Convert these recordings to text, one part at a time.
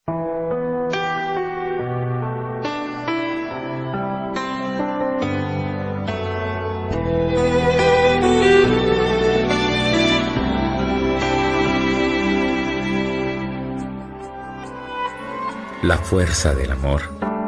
La fuerza del amor.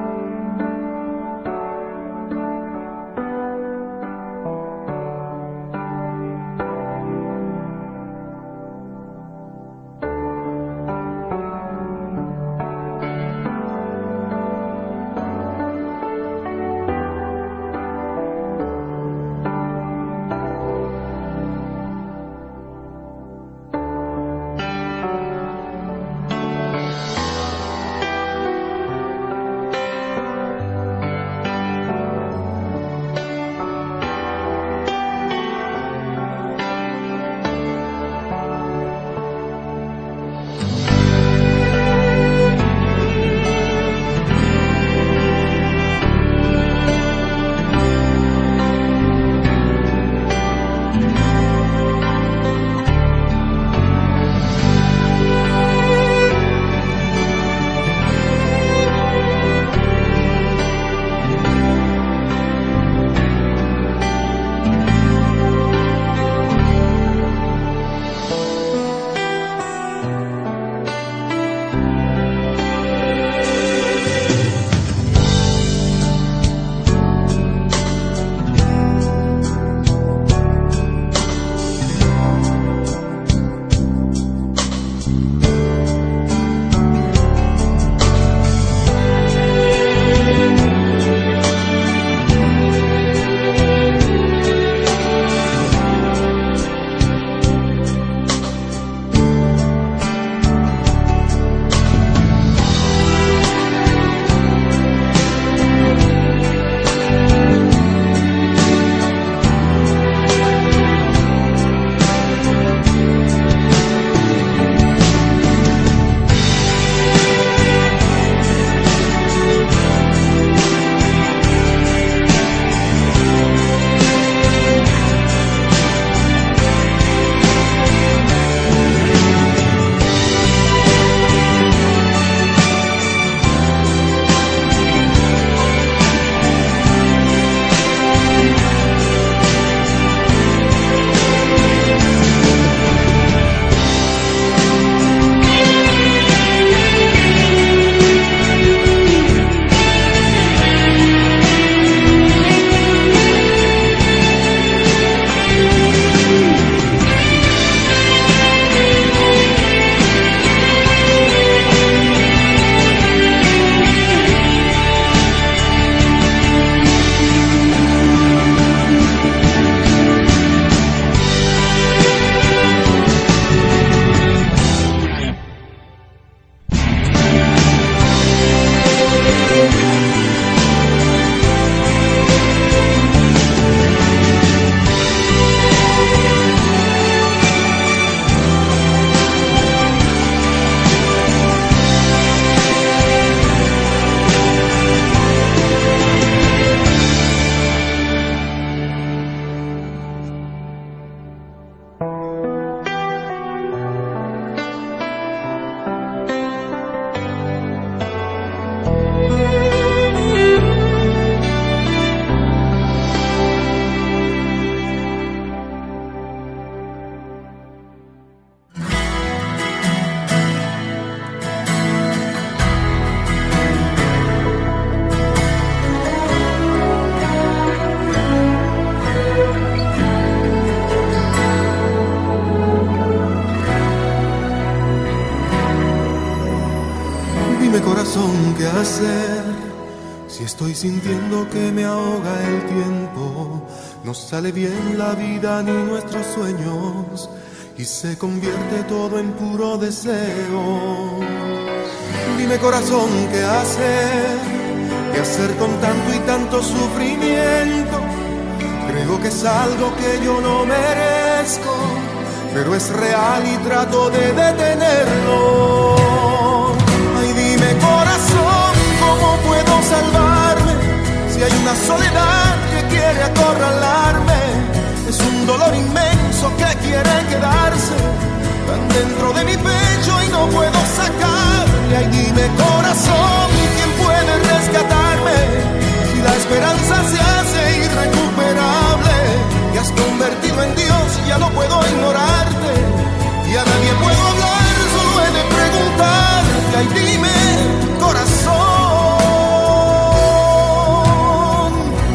corazón, ¿qué hacer? Si estoy sintiendo que me ahoga el tiempo, no sale bien la vida ni nuestros sueños, y se convierte todo en puro deseo. Dime corazón, ¿qué hacer? ¿Qué hacer con tanto y tanto sufrimiento? Creo que es algo que yo no merezco, pero es real y trato de detenerlo. Ay, dime corazón, ¿cómo puedo salvarme? Si hay una soledad que quiere acorralarme, es un dolor inmenso que quiere quedarse tan dentro de mi pecho y no puedo sacarle. Ay, dime corazón, ¿quién puede rescatarme? Si la esperanza se hace irrecuperable, te has convertido en Dios, ya no puedo ignorarte, y a nadie puedo hablar, solo he de preguntarte. Ay, dime, corazón,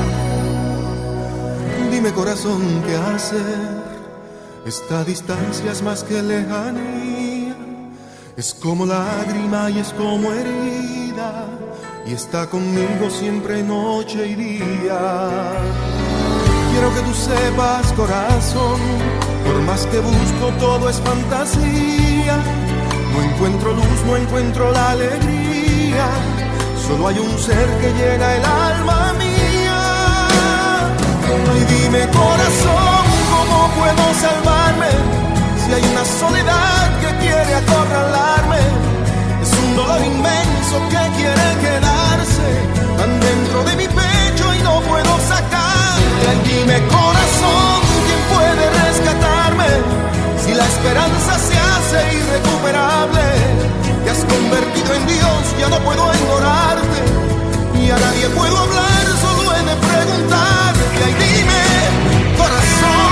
dime, corazón, ¿qué hacer? Esta distancia es más que lejanía, es como lágrima y es como herida, y está conmigo siempre noche y día. Quiero que tú sepas, corazón, por más que busco todo es fantasía. No encuentro luz, no encuentro la alegría, solo hay un ser que llena el alma mía. Ay, dime, corazón, ¿cómo puedo salvarme? Si hay una soledad que quiere acorralarme, es un dolor inmenso que quiere quedarse tan dentro de mi pecho y no puedo sacarle. Ay, dime, corazón, ¿quién puede rescatarme? Si la esperanza se hace irrecuperable, te has convertido en Dios, ya no puedo ignorarte, y a nadie puedo hablar, solo he de preguntarte. Ay, dime, corazón.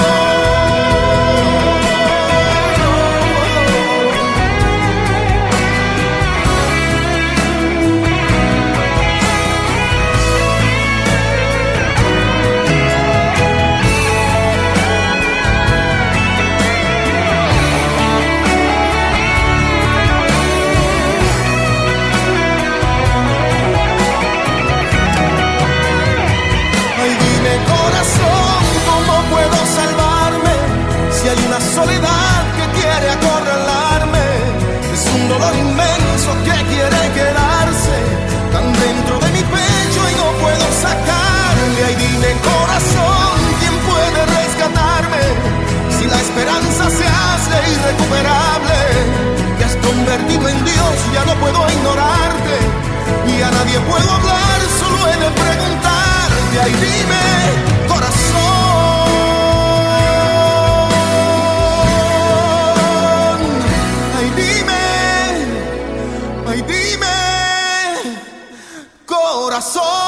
Corazón, ¿cómo puedo salvarme? Si hay una soledad que quiere acorralarme, es un dolor inmenso que quiere quedarse tan dentro de mi pecho y no puedo sacarle. Ay, dime, corazón, ¿quién puede rescatarme? Si la esperanza se hace irrecuperable, te has convertido en Dios, ya no puedo ignorarte, y a nadie puedo hablar, solo he de preguntarte. Ay, dime, corazón. Ay, dime, corazón.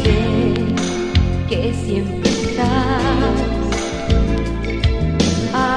Que siempre estás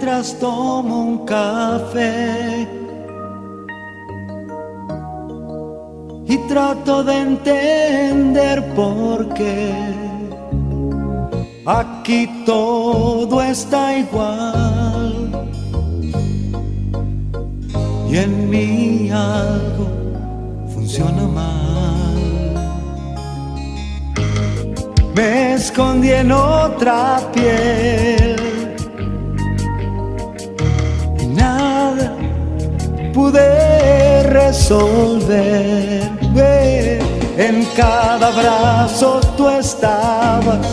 mientras tomo un café y trato de entender por qué aquí todo está igual y en mí algo funciona mal. Me escondí en otra piel y nada pude resolver. En cada abrazo tú estabas,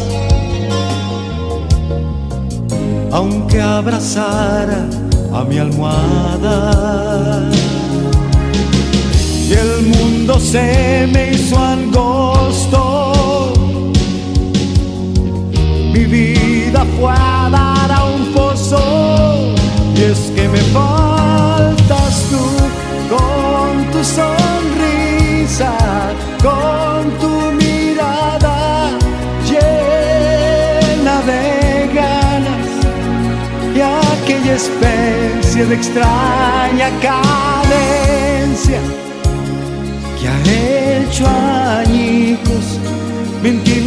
aunque abrazara a mi almohada. Y el mundo se me hizo angosto, mi vida fue a dar a un pozo. Y es que me faltas tú con tu sonrisa, con tu mirada llena de ganas y aquella especie de extraña cadencia que ha hecho añicos mi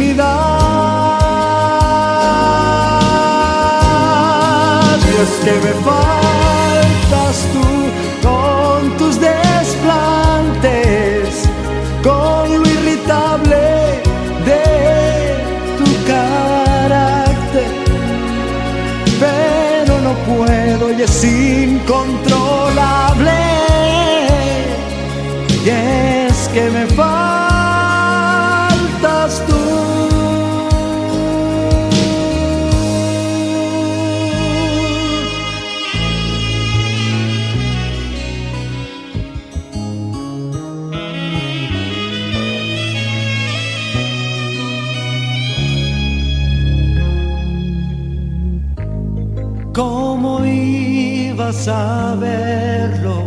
intimidad. Y es que me faltas tú con tus desplantes, con lo irritable de tu carácter, pero no puedo y es incontrolable. Y es que me faltas tú. ¿Cómo ibas a verlo?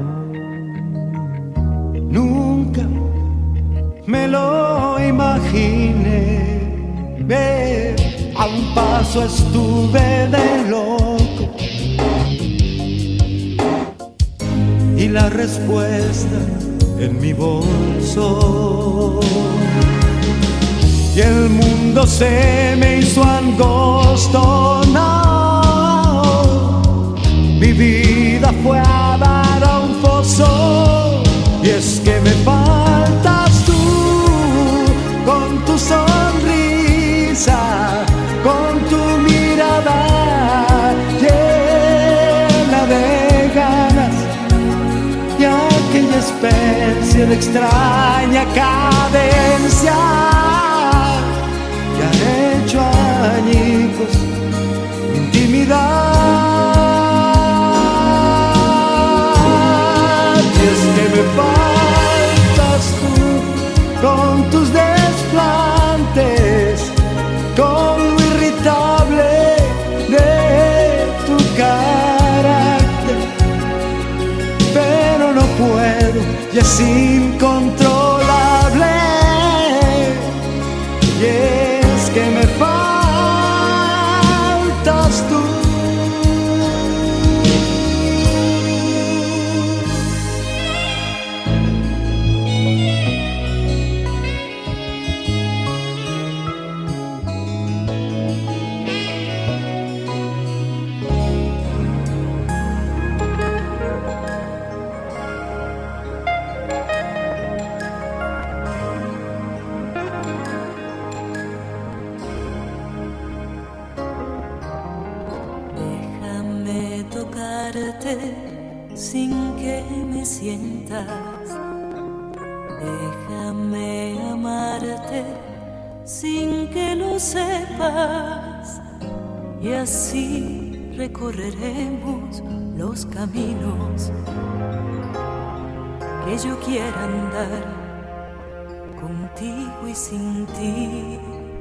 Nunca me lo imaginé. A un paso estuve de loco y la respuesta en mi bolso. Y el mundo se me hizo angosto, no, mi vida fue a dar a un pozo. Y es que me faltas tú con tu sonrisa, con tu mirada llena de ganas y aquella especie de extraña cadencia que ha hecho añicos mi intimidad. Y es que me faltas tú con tus desplantes, con lo irritable de tu carácter, pero no puedo y es incontrolable. Y es que me faltas tú. Sin que me sientas, déjame amarte sin que lo sepas, y así recorreremos los caminos que yo quiera andar contigo y sin ti.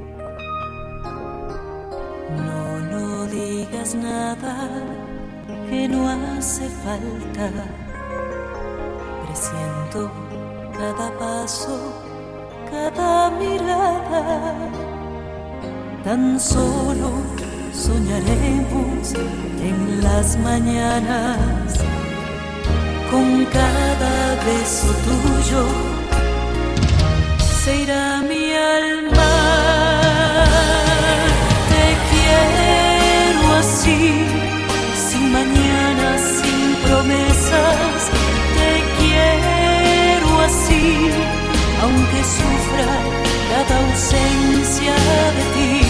No digas nada que no hace falta. Presiento cada paso, cada mirada. Tan solo soñaremos en las mañanas con cada beso tuyo. Se irá mi alma, te quiero así, sin mañana, sin promesas, te quiero así, aunque sufra cada ausencia de ti.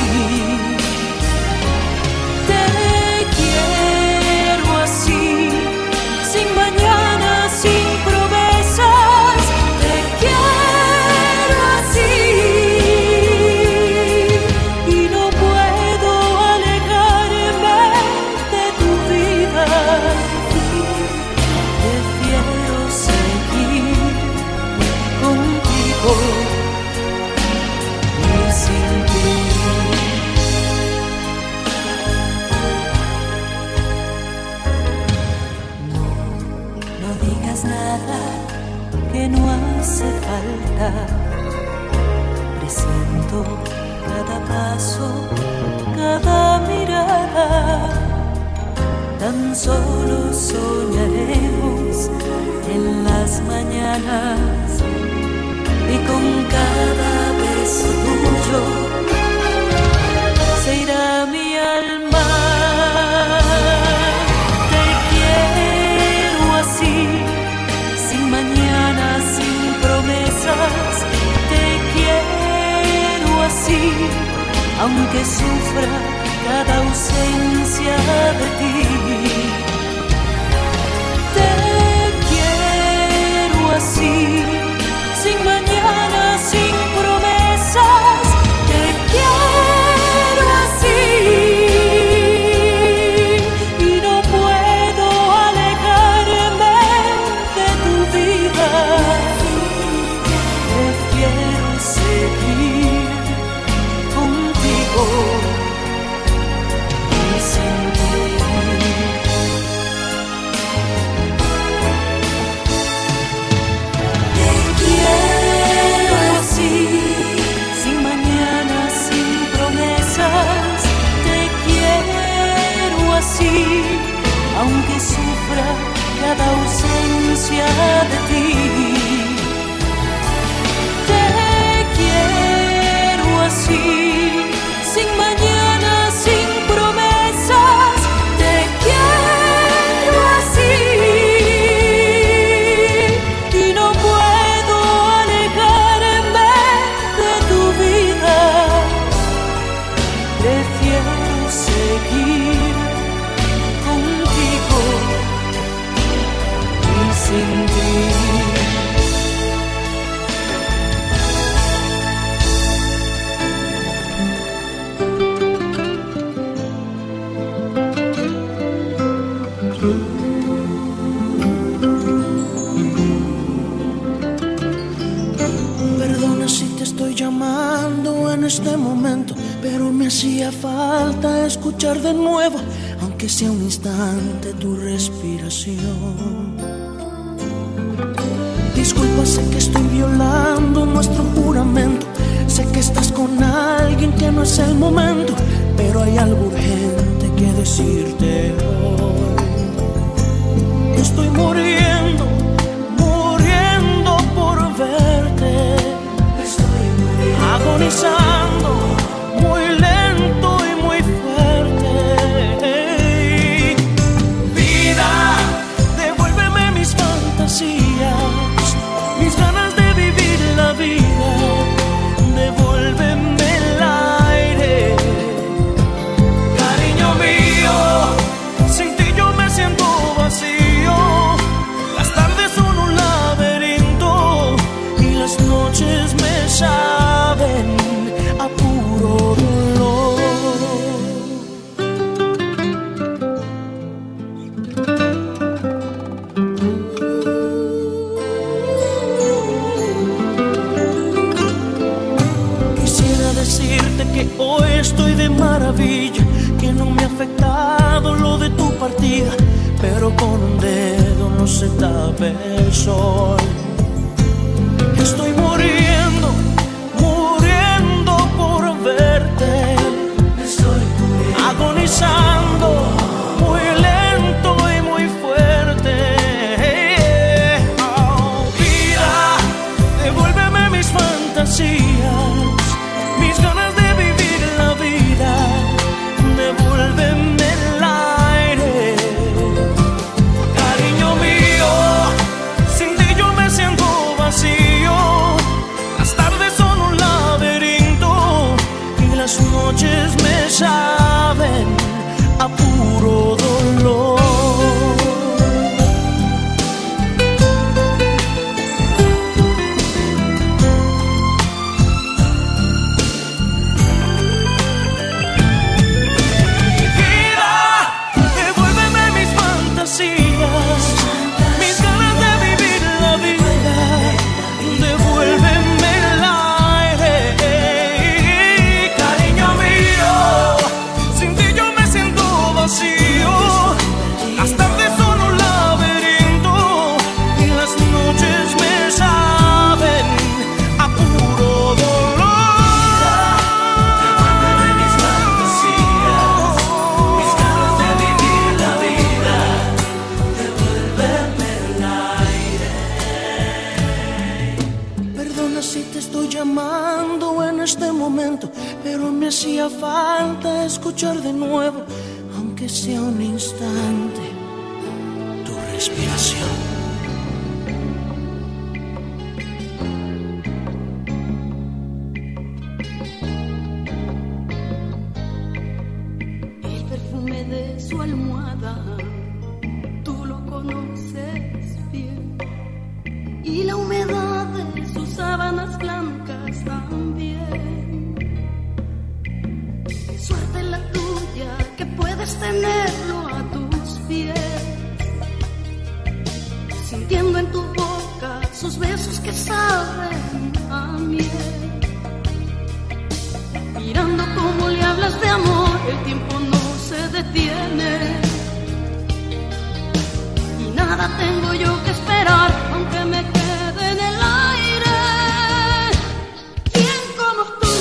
Te quiero así, sin mañana, sin promesas, te quiero así, y no puedo alejarme de tu vida. Prefiero seguir contigo y sin ti. No digas nada que no hace falta. Presiento cada paso, cada mirada. Tan solo soñaremos en las mañanas y con cada beso tuyo se irá mi alma. Te quiero así, sin mañana, sin promesas, te quiero así, aunque sufra cada ausencia de ti. Te quiero así, sin mañana, sin promesas, te quiero así, y no puedo alejarme de tu vida. Prefiero seguir contigo y sin ti. Aunque sufra cada ausencia de ti, te quiero así, sin mañana, sin promesas, te quiero así, y no puedo alejarme de tu vida. Prefiero seguir contigo y sin ti. Perdona si te estoy llamando en este momento, pero me hacía falta escuchar de nuevo, aunque sea un instante, tu respiración. Disculpa, sé que estoy violando nuestro juramento, sé que estás con alguien que no es el momento, pero hay algo urgente que decirte hoy. Estoy muriendo, muriendo por verte. Estoy muriendo, agonizando, muy lento y muy fuerte. Vida, devuélveme mis fantasías, mis ganas de vivir la vida. Devuélveme el aire, cariño mío. Sin ti yo me siento vacío. Las tardes son un laberinto y las noches me saben a puro dolor. Quisiera decirte que hoy estoy de maravilla, que no me ha afectado lo de tu partida, pero con un dedo no se tapa el sol. Estoy muriendo, muriendo por verte. Estoy muriendo, fantasías, mis ganas de vivir la vida, devuélveme el aire. Cariño mío, sin ti yo me siento vacío. Las tardes son un laberinto y las noches me saben a puro dolor. Pero me hacía falta escuchar de nuevo, aunque sea un instante, tu respiración. El perfume de su almohada, tú lo conoces bien, y la humedad de sus sábanas blancas también. Suerte la tuya que puedes tenerlo a tus pies, sintiendo en tu boca sus besos que saben a miel, mirando cómo le hablas de amor, el tiempo no se detiene y nada tengo yo que esperar, aunque me quede en el aire. ¿Quién como tú?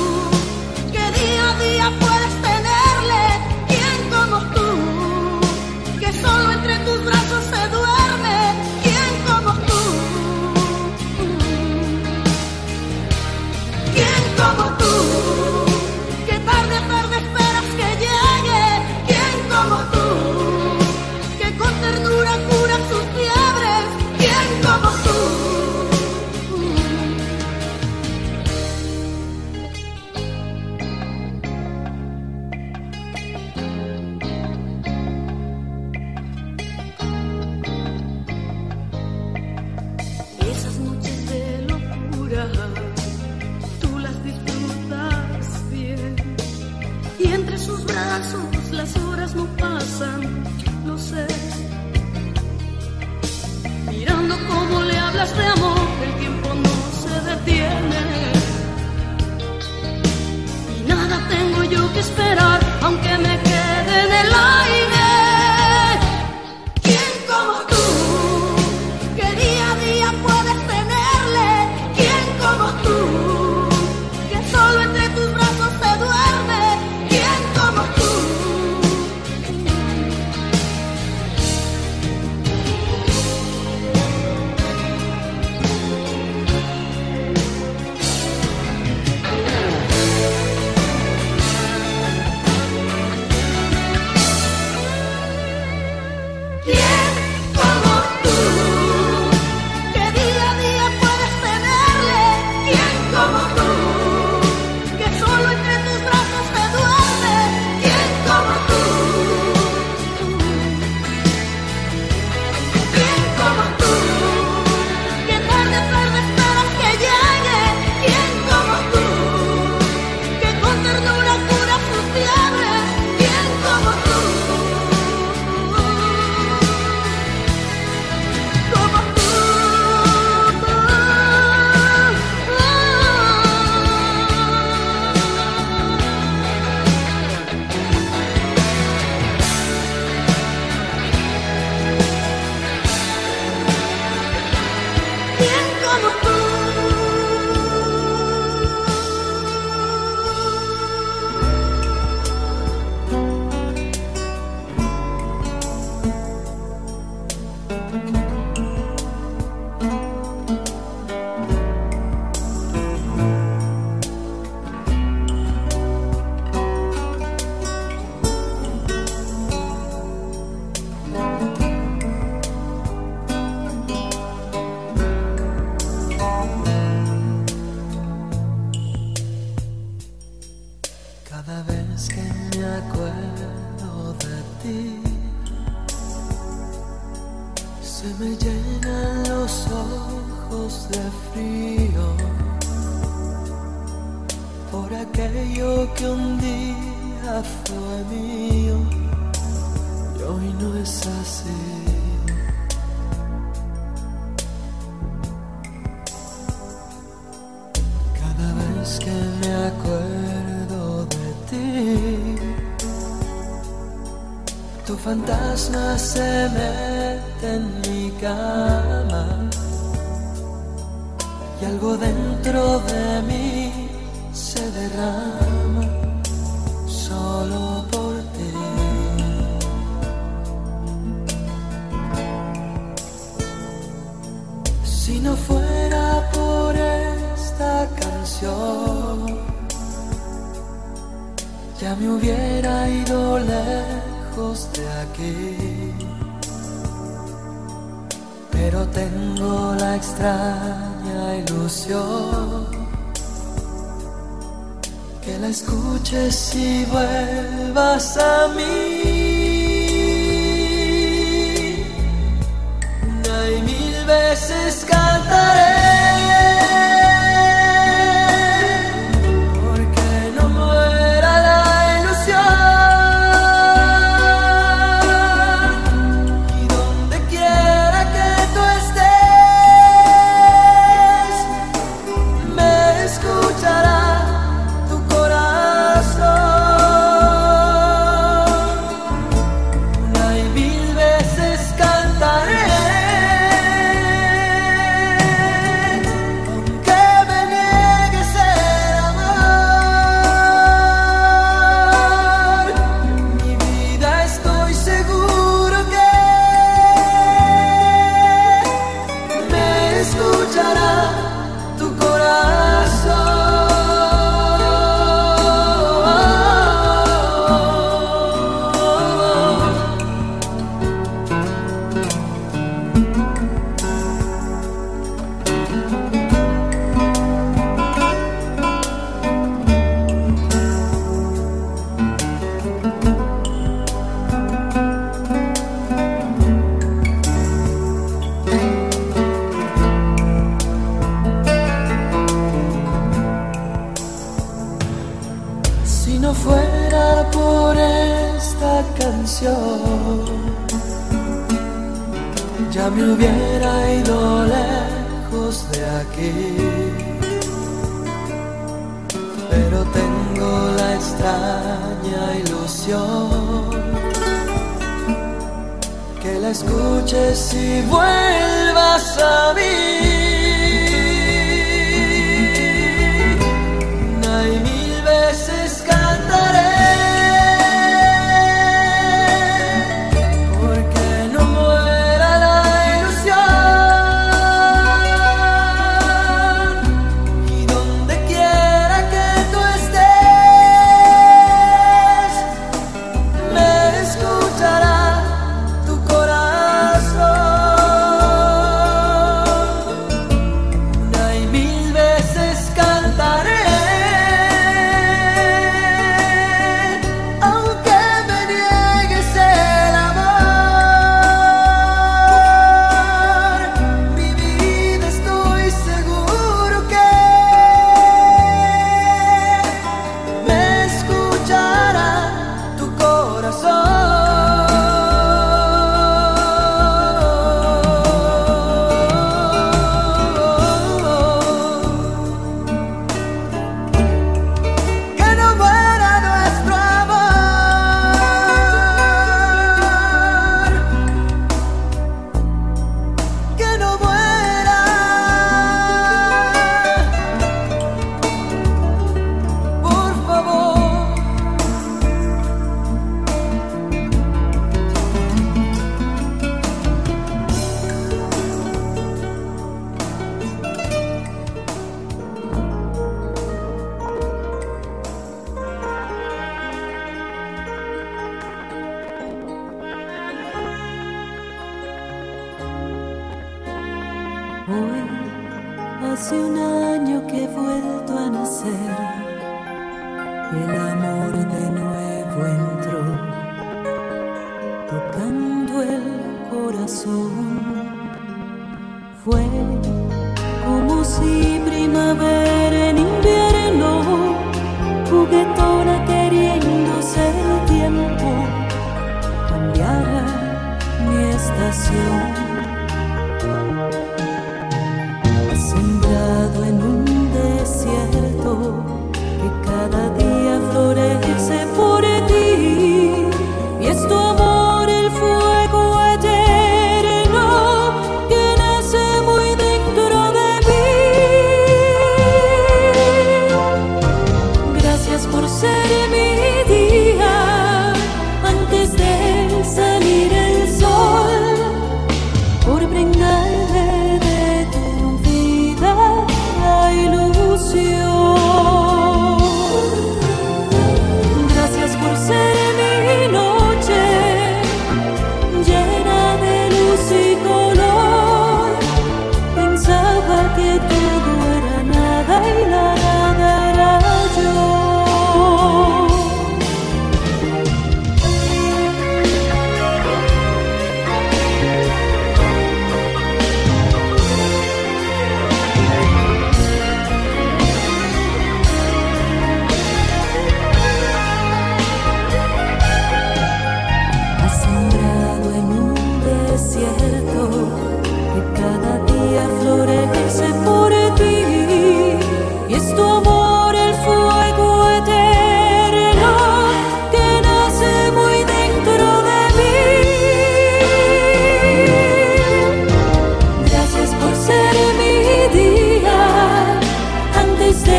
Puedes tenerle, ¿quién como tú? Que solo entre tus brazos se duerme, ¿quién como tú? ¿Quién como tú? Que tarde a tarde esperas que llegue, ¿quién como tú? Que con ternura cura sus fiebres, ¿quién como tú? Tú las disfrutas bien y entre sus brazos las horas no pasan, lo sé. Mirando cómo le hablas de amor, el tiempo no se detiene y nada tengo yo que esperar, aunque me quede en el aire. ¿Quién como tú? Que día a día puedes tenerle, ¿quién como tú? Que solo entre tus brazos se duerme, ¿quién como tú? vez que me acuerdo de ti, se me llenan los ojos de frío por aquello que un día fue mío y hoy no es así. Cada vez que me acuerdo de ti, tu fantasma se mete en mi cama y algo dentro de mí se derrama solo por ti. Si no fuera por esta canción, ya me hubiera ido lejos de aquí, pero tengo la extraña ilusión que la escuches y vuelvas a mí. Una y mil veces cantaré, porque no muera la ilusión, y donde quiera que tú estés, me escucharás. Ya me hubiera ido lejos de aquí, pero tengo la extraña ilusión que la escuches y vuelvas a mí. Una y mil veces cantaré, Hace un año que he vuelto a nacer, el amor de nuevo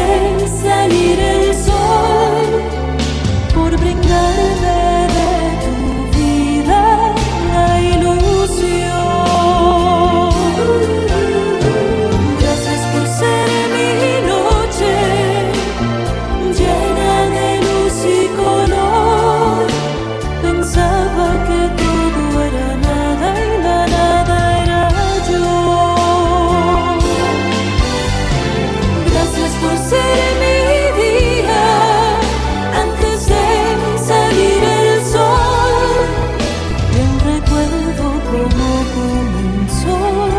de salir el sol, por brindarme de tu vida la ilusión. Gracias por ser mi noche llena de luz y color. Pensaba que todo era nada y la nada era yo. Gracias por ser mi día antes de salir el sol. Bien recuerdo cómo comenzó.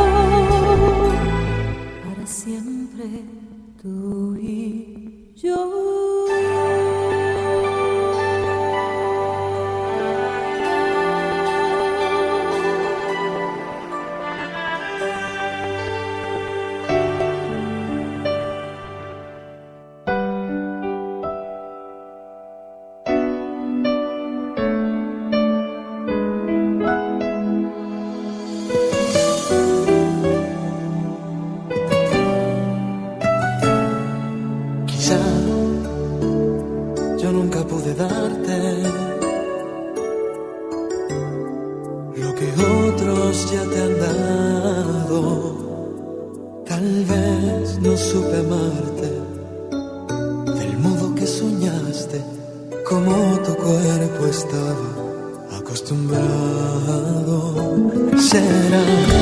Para siempre tú y yo. Quizá yo nunca pude darte lo que otros ya te han dado. Tal vez no supe amarte del modo que soñaste, como tu cuerpo estaba acostumbrado. Será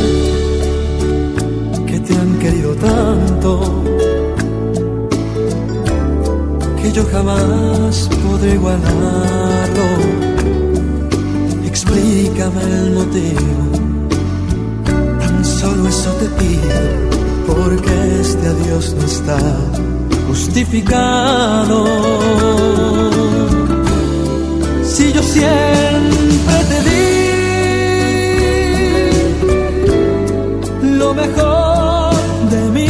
que te han querido tanto que yo jamás podré igualarlo. Explícame el motivo, tan solo eso te pido, porque este adiós no está justificado. Si yo siempre te di lo mejor de mí,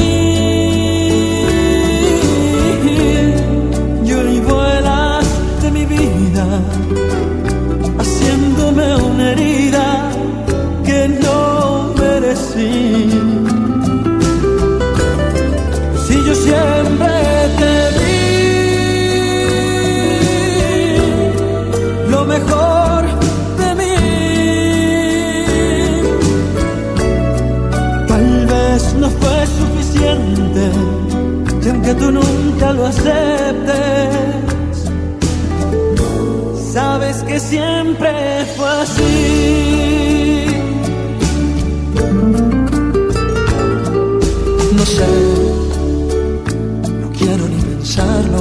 haciéndome una herida que no merecí. Si yo siempre te di lo mejor de mí, tal vez no fue suficiente, y aunque tú nunca lo aceptes, sabes que siempre fue así. No sé, no quiero ni pensarlo,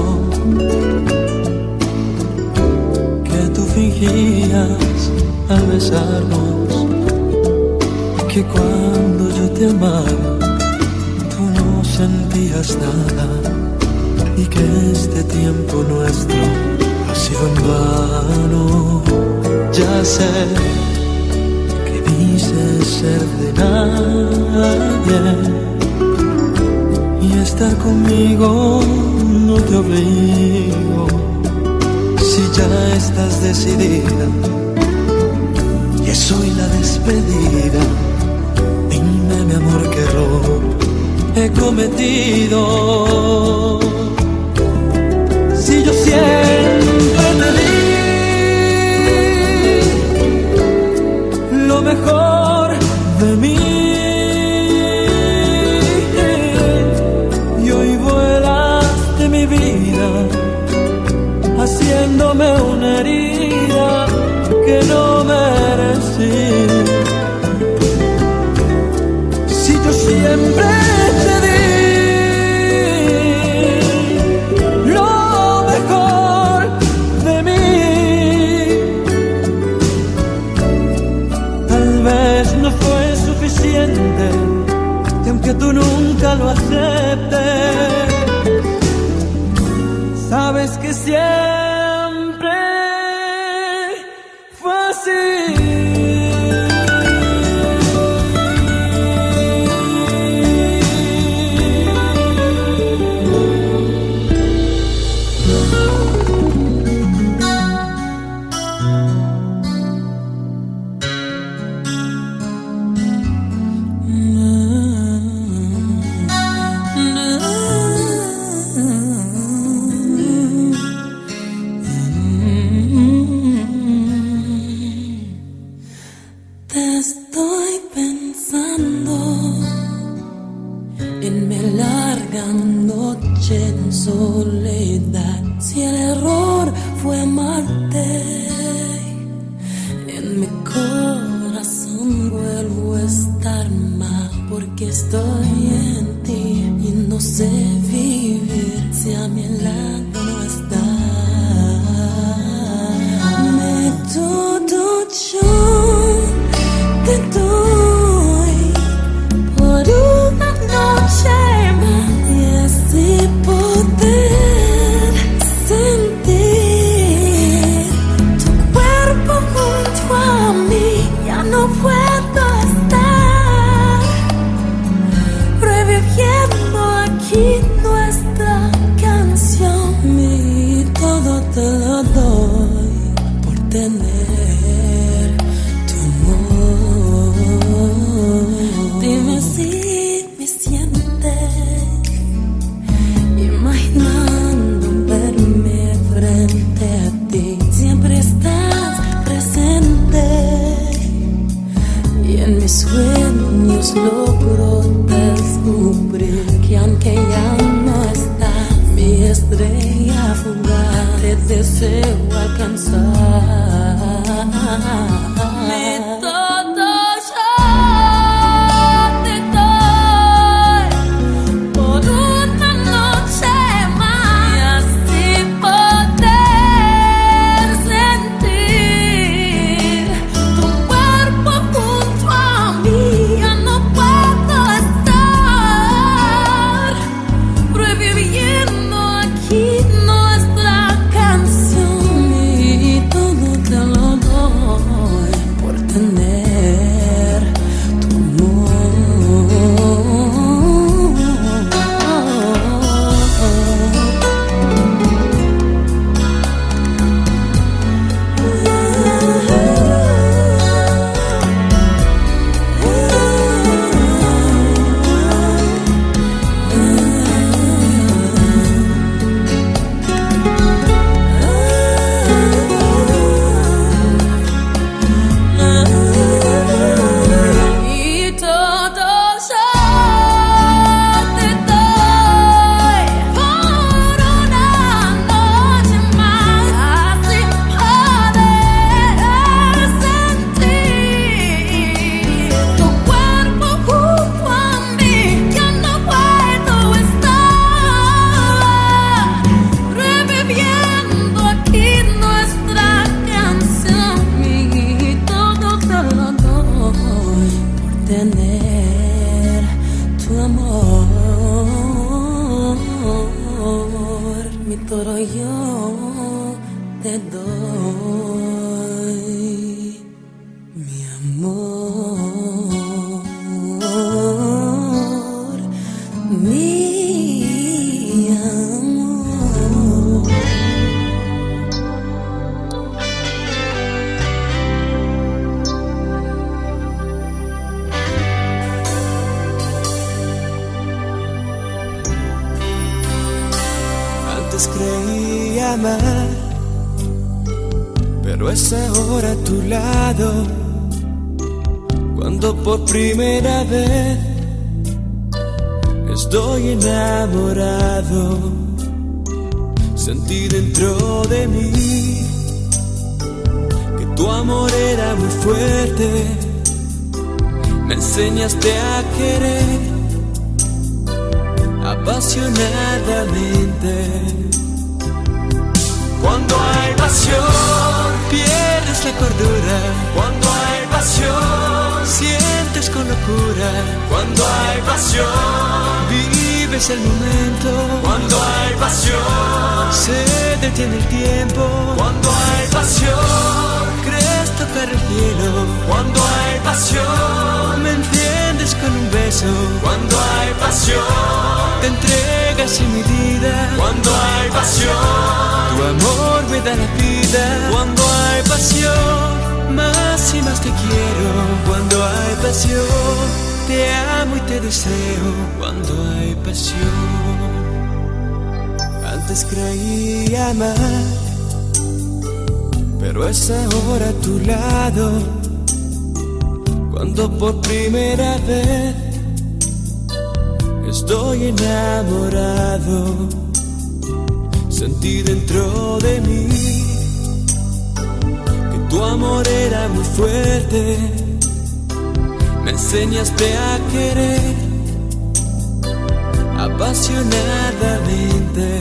que tú fingías al besarnos, que cuando yo te amaba tú no sentías nada, y que este tiempo nuestro ha sido en vano. Ya sé que dices ser de nadie, y estar conmigo no te obligo. Si ya estás decidida y es hoy la despedida, dime mi amor qué error he cometido. Si yo siempre te di lo mejor de mí, y hoy vuelas de mi vida, haciéndome una herida que no merecí. Si yo siempre te di y aunque tú nunca lo aceptes, sabes que siempre fue así. soledad. Si el error fue amarte, en mi corazón vuelvo a estar mal, porque estoy en ti y no sé vivir si a mi lado no estás. Todo yo te doy por una noche más, y así poder sentir tu cuerpo junto a mí. Ya no puedo estar reviviendo aquí nuestra canción. Y todo te lo doy por tener tu amor. Dime si me sientes imaginando verme frente a ti. Siempre estás presente y en mis sueños logro descubrir que aunque ya no está mi estrella fugaz, te deseo alcanzar. Mi todo yo te doy por una noche más, y así poder sentir tu cuerpo junto a mí. Ya no puedo estar reviviendo aquí nuestra canción. Y todo te lo doy por tener tu y todo yo te doy por una noche más, así poder sentir tu cuerpo junto a mí. Ya no puedo estar reviviendo aquí nuestra canción. Y todo te lo doy por tener tu amor. Mi todo yo te doy, mi amor, mi amor. Antes creí amar, pero es ahora a tu lado cuando por primera vez estoy enamorado. Sentí dentro de mí que tu amor era muy fuerte. Me enseñaste a querer apasionadamente. Cuando hay pasión, pierdes la cordura. Cuando hay pasión, sientes con locura. Cuando hay pasión, vives el momento. Cuando hay pasión, se detiene el tiempo. Cuando hay pasión, crees tocar el cielo. Cuando hay pasión, me entiendes con un beso. Cuando hay pasión, te entregas en mi vida. Cuando hay pasión, tu amor me da la vida. Cuando hay pasión, más y más te quiero. Cuando hay pasión, te amo y te deseo. Cuando hay pasión. Antes creí amar, pero es ahora a tu lado cuando por primera vez estoy enamorado. Sentí dentro de mí que tu amor era muy fuerte. Me enseñaste a querer apasionadamente.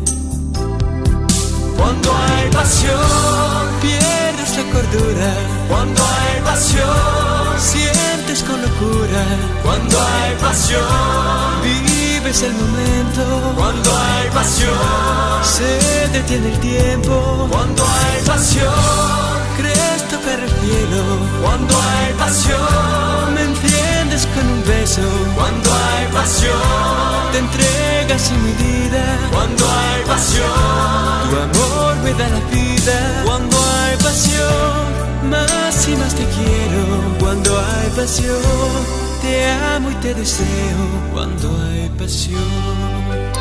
Cuando hay pasión, pierdes la cordura. Cuando hay pasión, sientes con locura. Cuando hay pasión, vives el momento. Cuando hay pasión, se detiene el tiempo. Cuando hay pasión, crees tocar el cielo. Cuando hay pasión, me enciendes con un beso. Cuando hay pasión, te entregas sin medida. Cuando hay pasión, tu amor me da la vida. Cuando hay pasión, más y más te quiero. Cuando hay pasión, te amo y te deseo. Cuando hay pasión.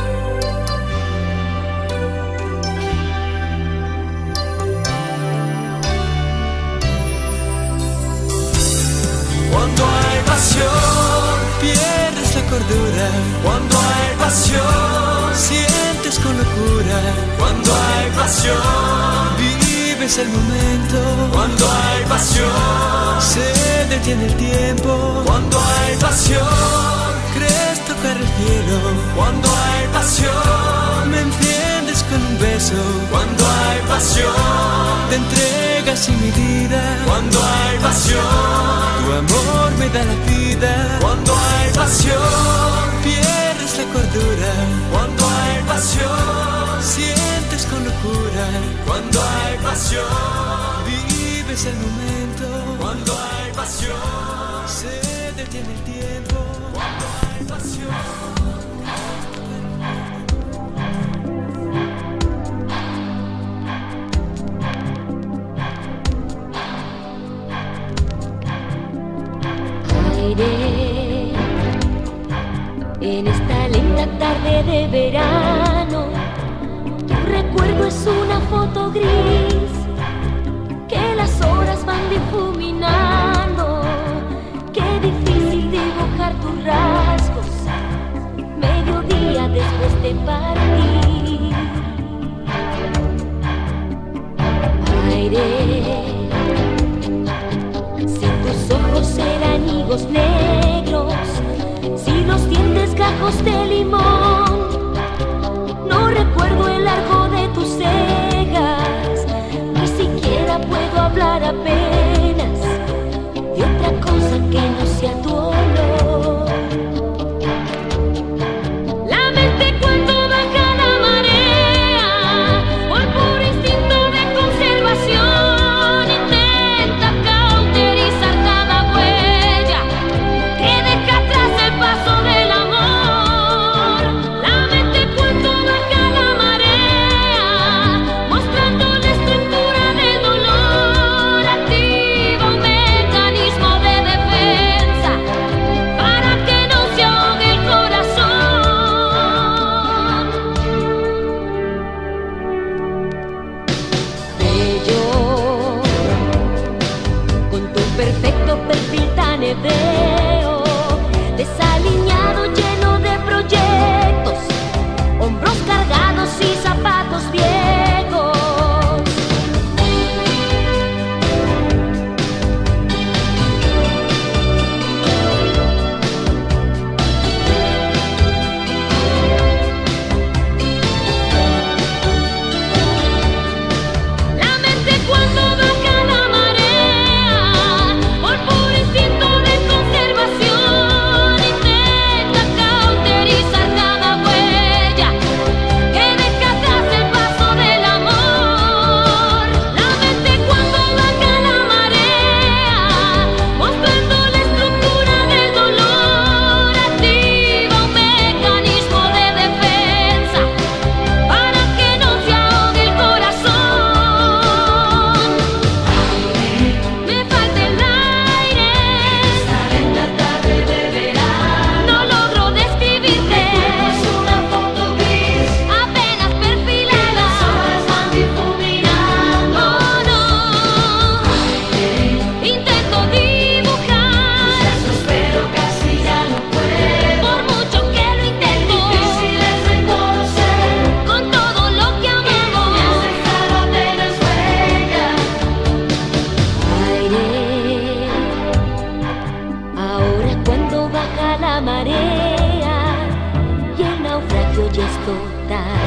Cuando hay pasión, pierdes la cordura. Cuando hay pasión, sientes con locura. Cuando hay pasión, vives el momento. Cuando hay pasión, se detiene el tiempo. Cuando hay pasión, crees tocar el cielo. Cuando hay pasión, me enciendes con un beso. Cuando hay pasión, te entregas sin medida. Cuando hay pasión, tu amor me da la vida. Cuando hay pasión, pierdes la cordura. Cuando hay pasión, sientes con locura. Cuando hay pasión, vives el momento. Cuando hay pasión, se detiene el tiempo. Cuando hay pasión. En esta linda tarde de verano, tu recuerdo es una foto gris que las horas van difuminando. Qué difícil dibujar tus rasgos mediodía después de partir. Aire, si tus ojos eran higos negros, si los dientes gajos de limón, no recuerdo el largo de tus cejas, ni siquiera puedo hablar apenas de otra cosa que no sea tu olor. La mente cuando baja la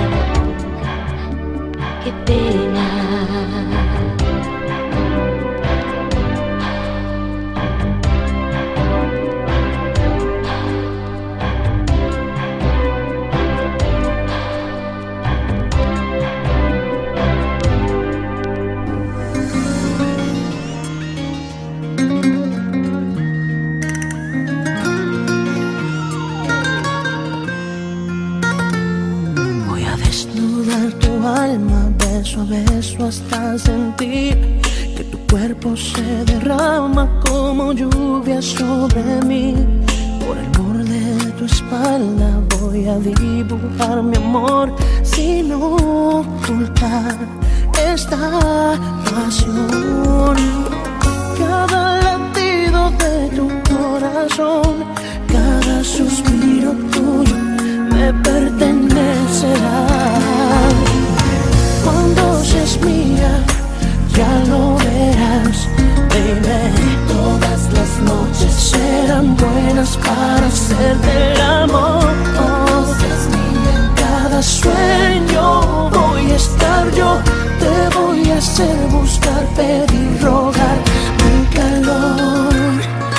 Qué pena. Beso a beso hasta sentir que tu cuerpo se derrama como lluvia sobre mí. Por el borde de tu espalda voy a dibujar mi amor sin ocultar esta pasión. Cada latido de tu corazón, cada suspiro tuyo me pertenecerá. Cuando seas mía, ya lo verás, baby. Todas las noches serán buenas para hacerte el amor. En cada sueño voy a estar yo, te voy a hacer buscar, pedir, rogar mi calor.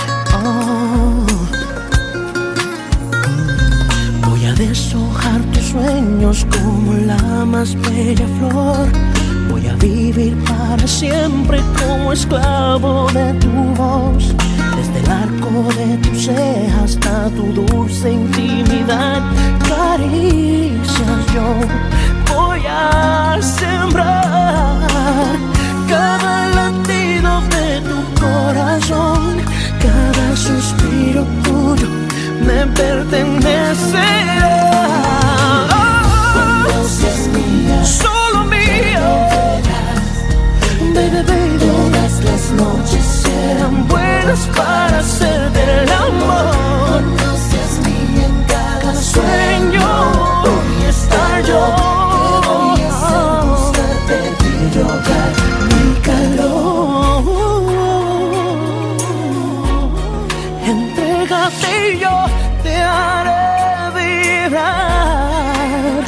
Voy a deshojar tus sueños como la más bella flor. Voy a vivir para siempre como esclavo de tu voz. Desde el arco de tus cejas hasta tu dulce intimidad, caricias yo voy a sembrar. Cada latido de tu corazón, cada suspiro tuyo me pertenecerá. Cuando seas mía, solo mía, baby, baby, todas las noches serán buenas para hacerte el amor. Cuando seas mía, en cada sueño voy a estar yo, te voy a hacer buscar, pedir, rogar mi calor. Entrégate y yo te haré vibrar.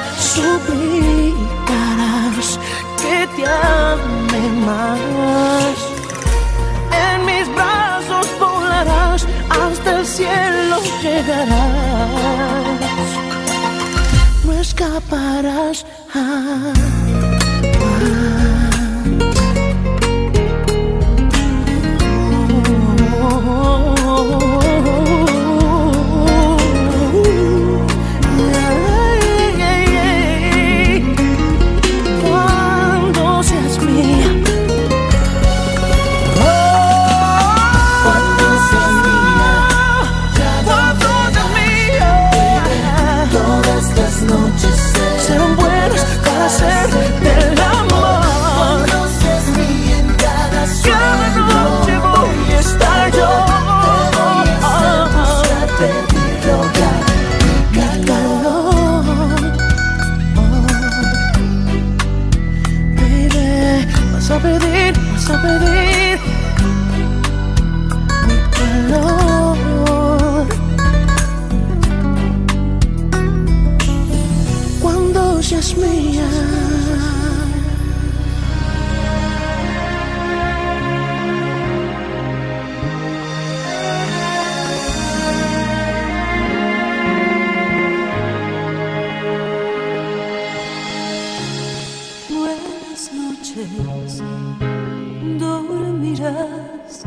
Suplicarás que te ame más. En mis brazos volarás, hasta el cielo llegarás. No escaparás. Cuando seas mía, cuando seas mía, todas las noches serán buenas para hacer del amor. Cuando seas mía, en cada noche voy a estar yo, te voy a hacer buscar, pedir, rogar mi calor. Baby, vas a pedir mi calor. Cuando seas mía. Buenas noches, dormirás.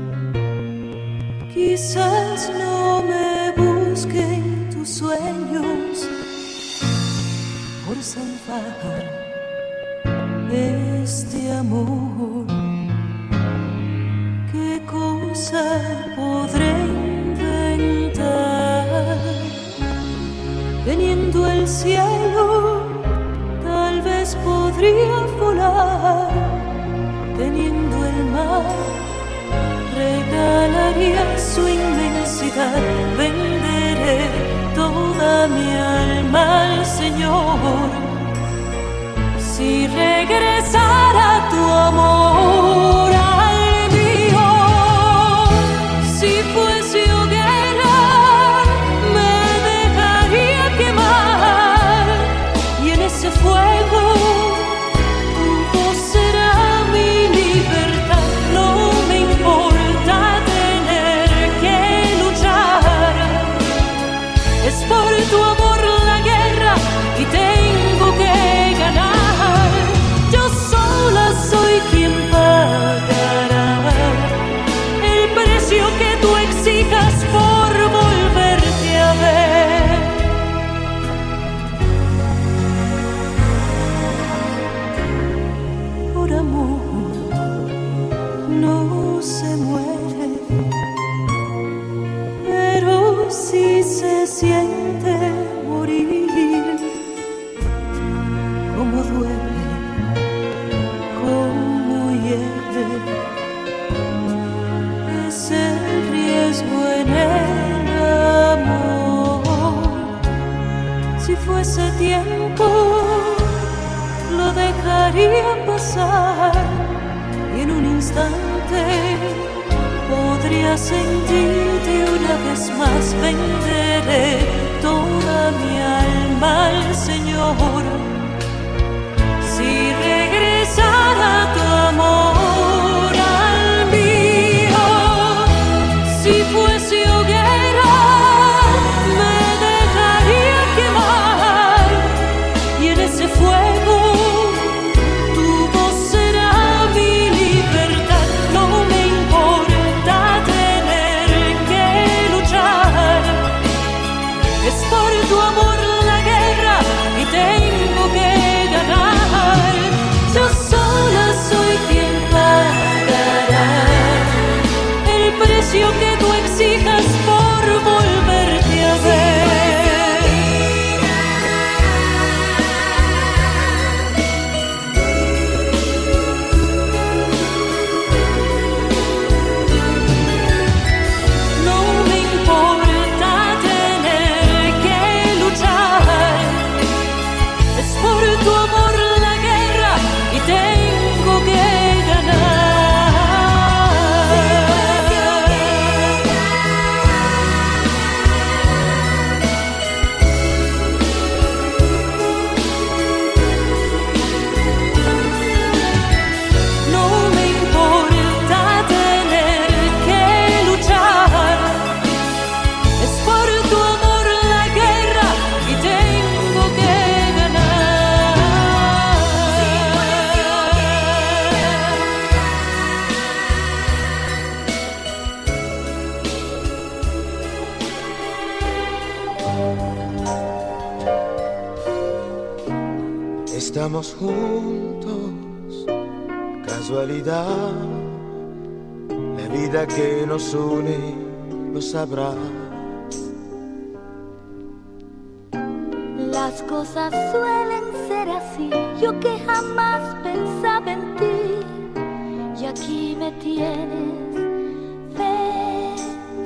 Quizás no me busquen tus sueños por salvar este amor. ¿Qué cosa podré inventar? Teniendo el cielo, tal vez podría volar. Teniendo el mar, regalaría su inmensidad. Venderé toda mi alma al Señor. Si regresara tu amor al mío, si fuese hoguera, me dejaría quemar ese fuego tu voz será mi libertad. No me importa tener que luchar, es por tu amor la guerra y tengo que ganar. Yo sola soy quien pagará el precio que tú exijas por volverte a ver. Por amor no se muere, pero sí se siente morir. Como duele, como hiede, es el riesgo en el amor. Si fuese tiempo, lo dejaría pasar y en un instante podría sentirte una vez más. Venderé toda mi alma al Señor si regresara tu amor al mío. Si fuese hoguera, me dejaría quemar y en ese fuego tu voz será mi libertad. No me importa tener que luchar, es por tu amor la guerra y tengo que ganar. Yo sola soy quien pagará el precio que tú exijas por volverte a ver. No me importa tener que luchar, es por tu amor la guerra y tengo que ganar. No me importa tener que luchar, es por tu amor la guerra y tengo que ganar. Estamos juntos, casualidad, la vida que nos une lo sabrá. Las cosas suelen ser así, yo que jamás pensaba en ti, y aquí me tienes, ves.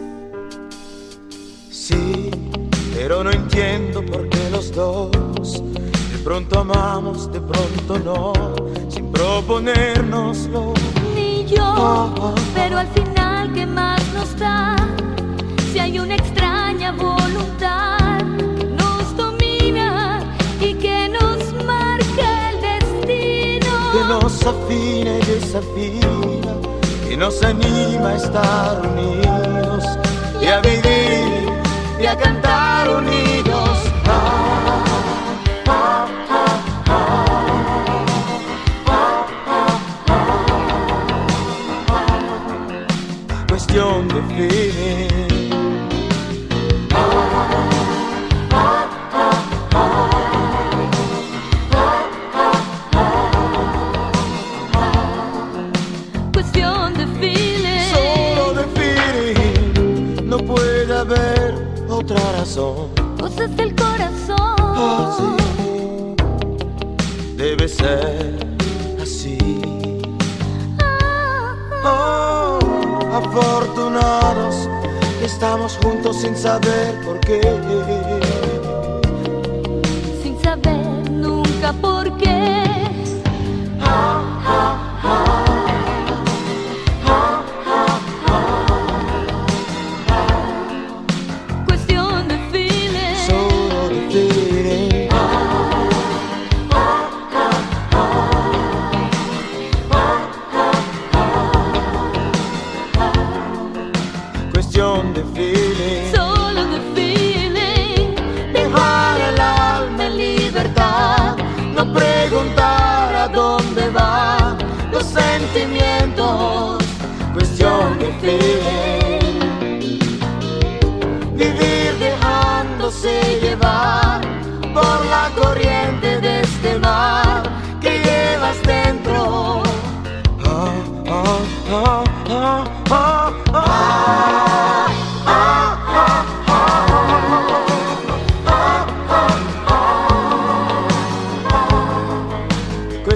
Sí, pero no entiendo por qué los dos de pronto amamos, de pronto no, sin proponérnoslo. Ni yo, pero al final ¿qué más nos da? Si hay una extraña voluntad que nos domina y que nos marca el destino, Que nos afina y desafía, que nos anima a estar unidos y a vivir y a cantar unidos. Cuestión de feeling. cuestión de feeling. Solo de feeling, no puede haber otra razón. Cosas del corazón. Oh, sí, debe ser así. Oh, afortunados que estamos juntos sin saber por qué. Sin saber nunca por qué. Cuestión de feeling. Solo de feeling.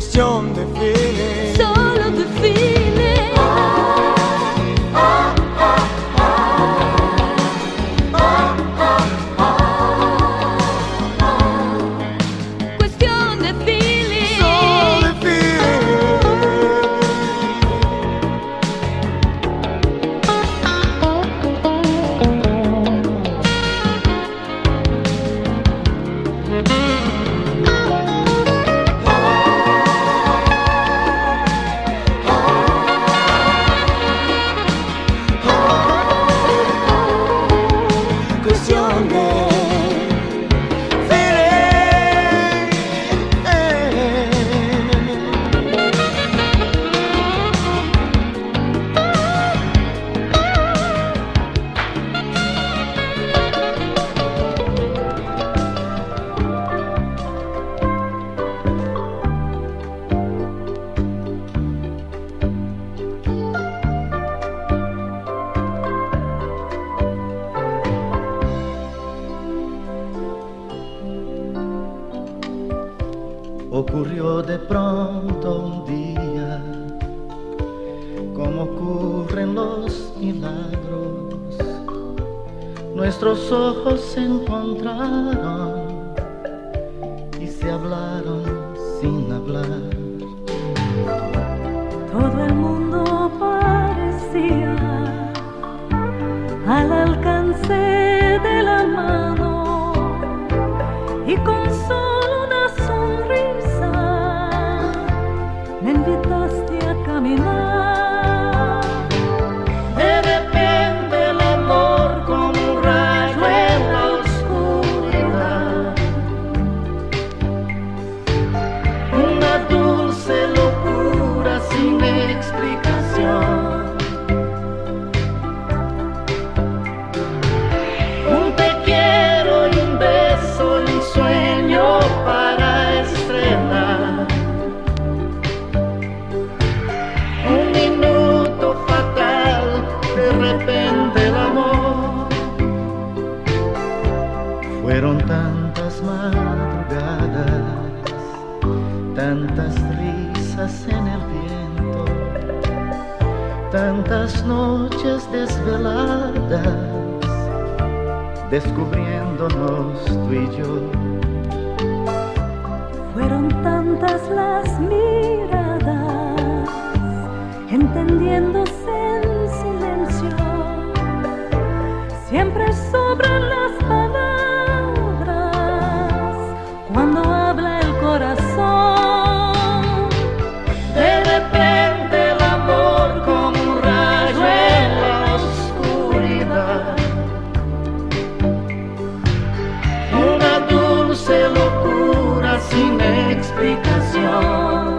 cuestión de feeling. Solo de feeling. Cuestión de feeling. Solo de Ocurrió de pronto un día, como ocurren los milagros. Nuestros ojos se encontraron y se hablaron sin hablar. Todo el mundo parecía al alcance de la mano, y con solo una sonrisa me invitaste a caminar. De repente el amor como un rayo en la oscuridad, una dulce locura sin explicación. Un te quiero y un beso y un sueño para estrenar. Un minuto fatal, de repente el amor. Fueron tantas madrugadas, tantas risas en el viento, tantas noches desveladas, descubriéndonos tú y yo. Fueron tantas las miradas, entendiéndose en silencio. Siempre sobran las palabras cuando habla el corazón. De repente el amor como un rayo en la oscuridad, una dulce locura sin explicación.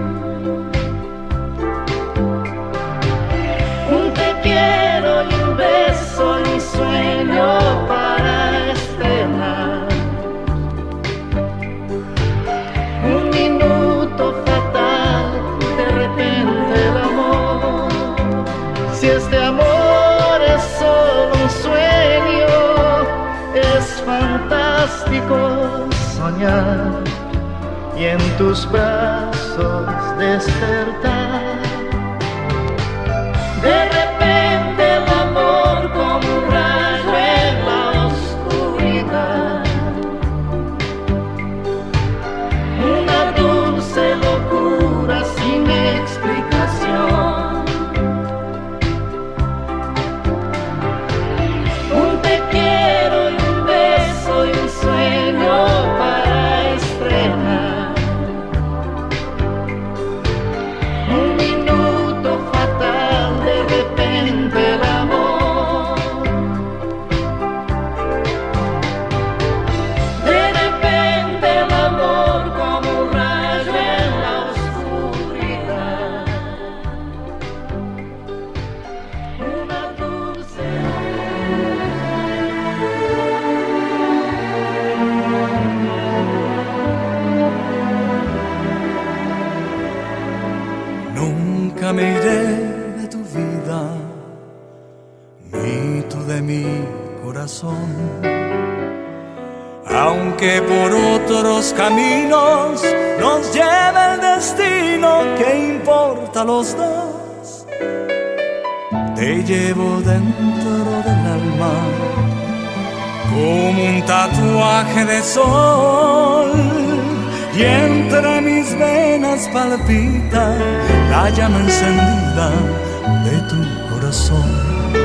Un te quiero y un beso y un sueño para estrenar. Un minuto fatal, de repente el amor. Si este amor es solo un sueño, es fantástico soñar y en tus brazos despertar. De repente el amor como un rayo en la oscuridad, una dulce locura sin explicación. Un te quiero y un beso y un sueño para estrenar. Un minuto fatal, de repente el amor. De repente el amor como un rayo en la oscuridad, una dulce. Nunca me iré de tu vida, ni tú de mi corazón. Aunque por otros caminos nos lleve el destino, importa los dos, te llevo dentro del alma como un tatuaje de sol, y entre mis venas palpita la llama encendida de tu corazón.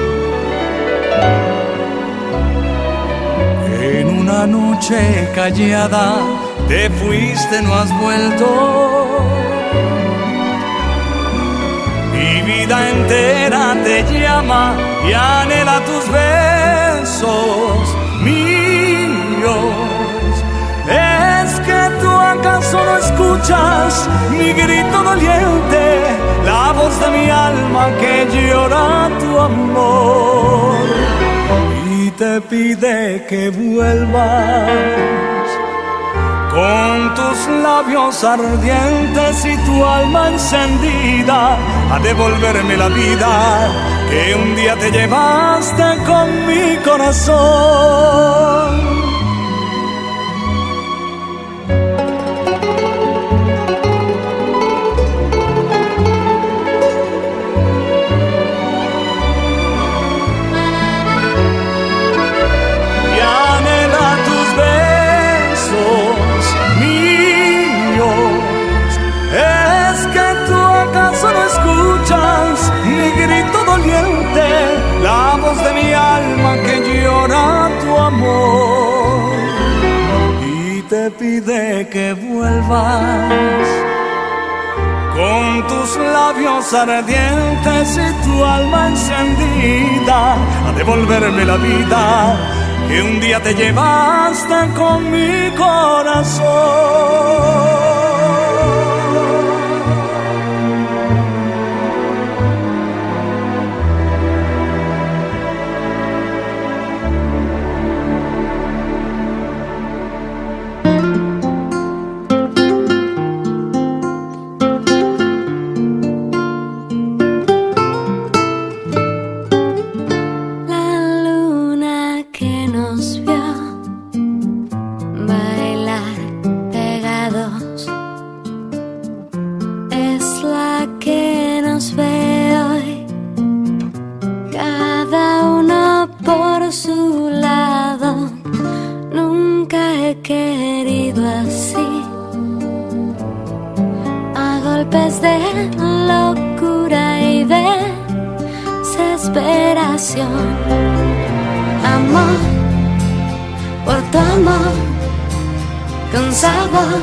En una noche callada te fuiste, no has vuelto. Mi vida entera te llama y anhela tus besos míos. Es que tú acaso no escuchas mi grito doliente, la voz de mi alma que llora tu amor y te pide que vuelvas con tus labios ardientes y tu alma encendida a devolverme la vida que un día te llevaste con mi corazón. Mi grito doliente, la voz de mi alma que llora tu amor y te pide que vuelvas con tus labios ardientes y tu alma encendida a devolverme la vida que un día te llevaste con mi corazón. Amor, por tu amor, con sabor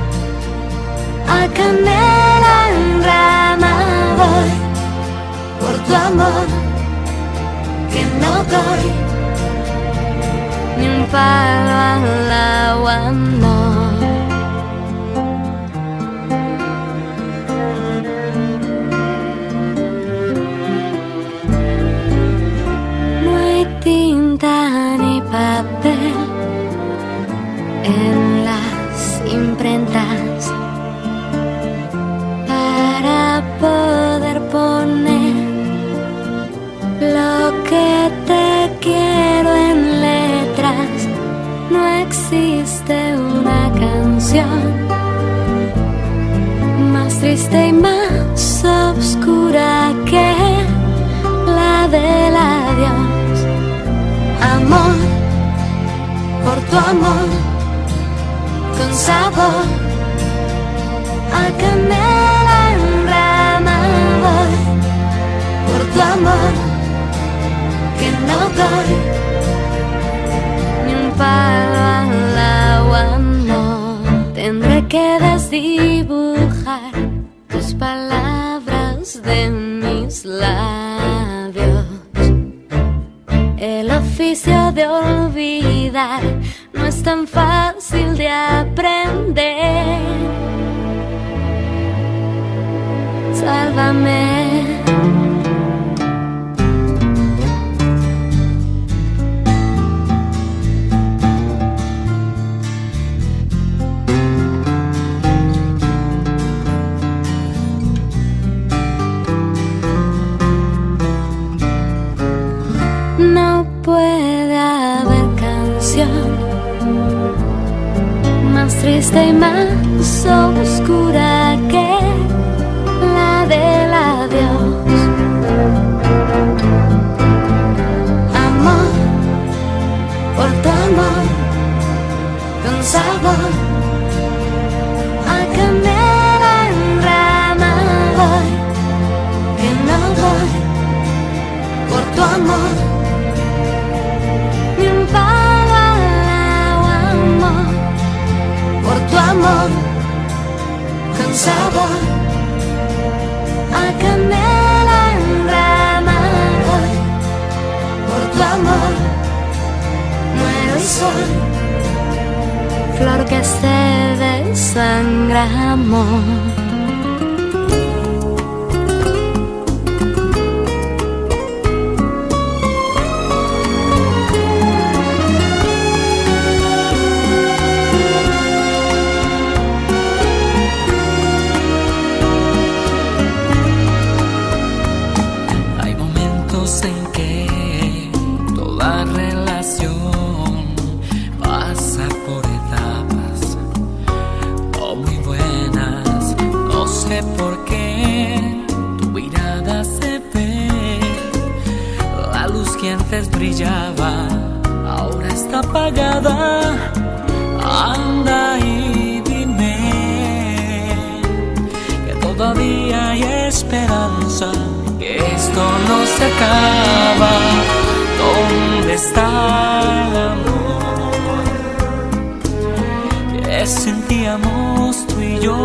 a canela en rama voy, por tu amor, que no doy ni un palo al agua, no. Tinta ni papel en las imprentas para poder poner lo que te quiero en letras. No existe una canción más triste y más oscura que la del adiós. Amor, por tu amor, con sabor a canela en rama voy, por tu amor, que no doy ni un palo al agua, no. Tendré que desdibujar tus palabras de mis labios. El oficio de olvidar no es tan fácil de aprender. Sálvame. No puede haber canción más triste y más sol, flor que se desangra, amor. Brillaba, ahora está apagada. Anda y dime que todavía hay esperanza, que esto no se acaba. ¿Dónde está el amor que sentíamos tú y yo?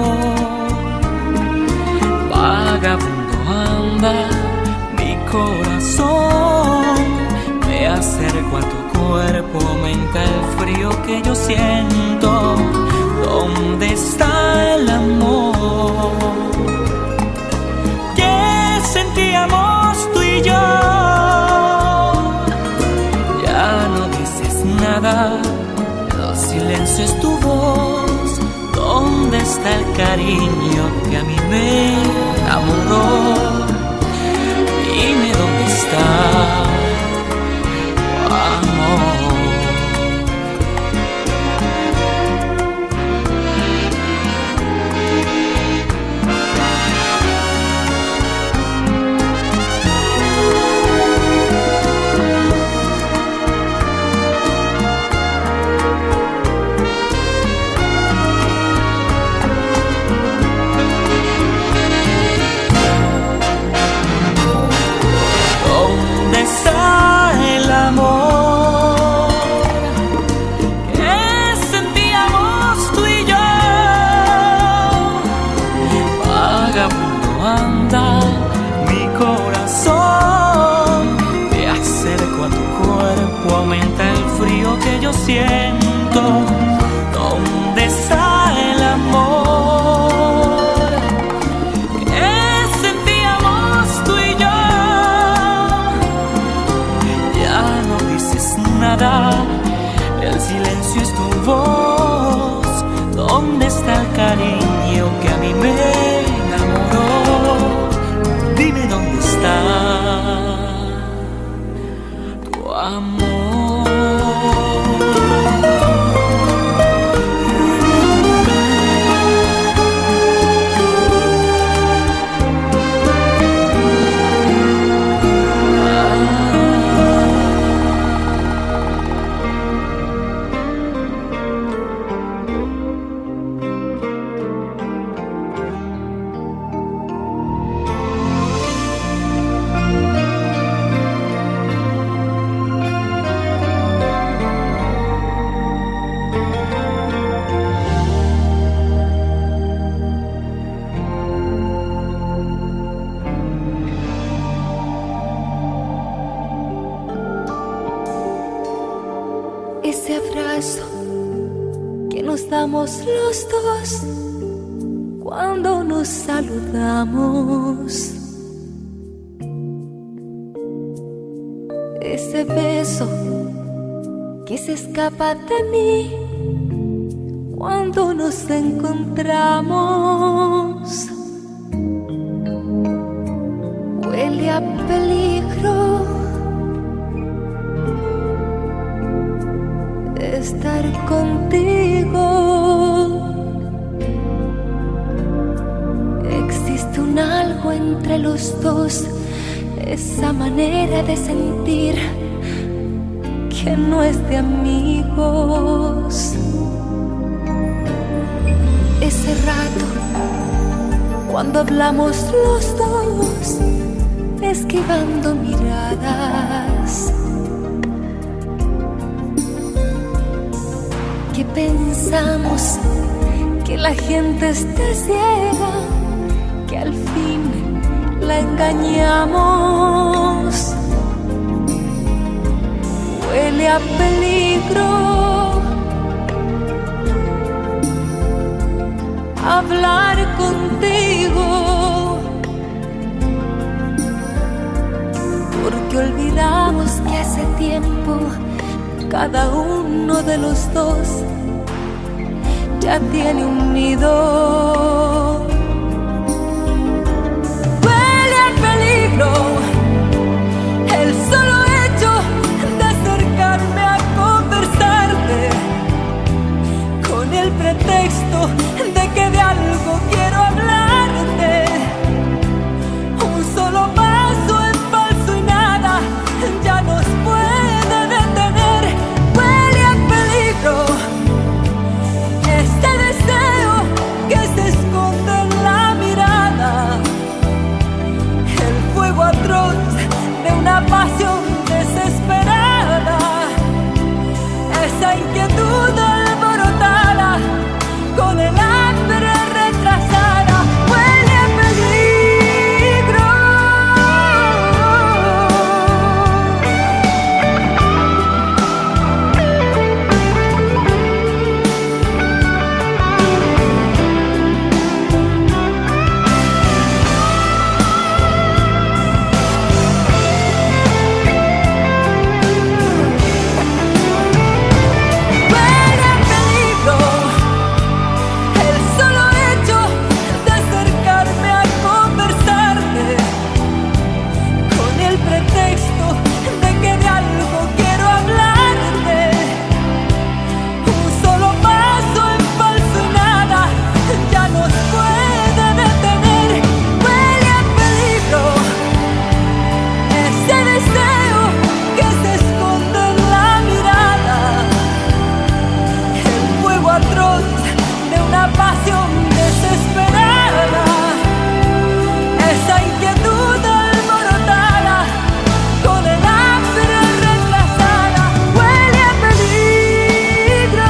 Vagabundo anda mi corazón, me acerco a tu cuerpo, aumenta el frío que yo siento. ¿Dónde está el amor que sentíamos tú y yo? Ya no dices nada, el silencio es tu voz. ¿Dónde está el cariño que a mí me enamoró? Dime dónde está, amor. Siento, ¿dónde está el amor que sentíamos tú y yo? Ya no dices nada, el silencio es tu voz. ¿Dónde está el cariño que a mí me enamoró? Dime dónde está tu amor. Ese abrazo que nos damos los dos cuando nos saludamos. Ese beso que se escapa de mí cuando nos encontramos. Huele a peligro estar contigo. Existe un algo entre los dos, esa manera de sentir que no es de amigos. Ese rato cuando hablamos los dos, esquivando miradas, que pensamos que la gente está ciega, que al fin la engañamos. huele a peligro. Hablar contigo, porque olvidamos que hace tiempo cada uno de los dos ya tiene un nido. Huele a peligro el solo hecho de acercarme a conversarte, con el pretexto de que de algo quiero hablarte. Un solo paso en falso y nada ya nos puede detener. Huele a peligro este deseo que se esconde en la mirada, el fuego atroz de una pasión desesperada, esa inquietud alborotada con el hambre retrasada. Huele a peligro. Huele a peligro el solo hecho de acercarme a conversarte, con el pretexto de que de algo quiero hablarte. Un solo paso en falso y nada ya nos puede detener. Huele a peligro ese deseo que se esconde en la mirada, el fuego atroz de una pasión desesperada, esa inquietud alborotada con el hambre retrasada. Huele a peligro.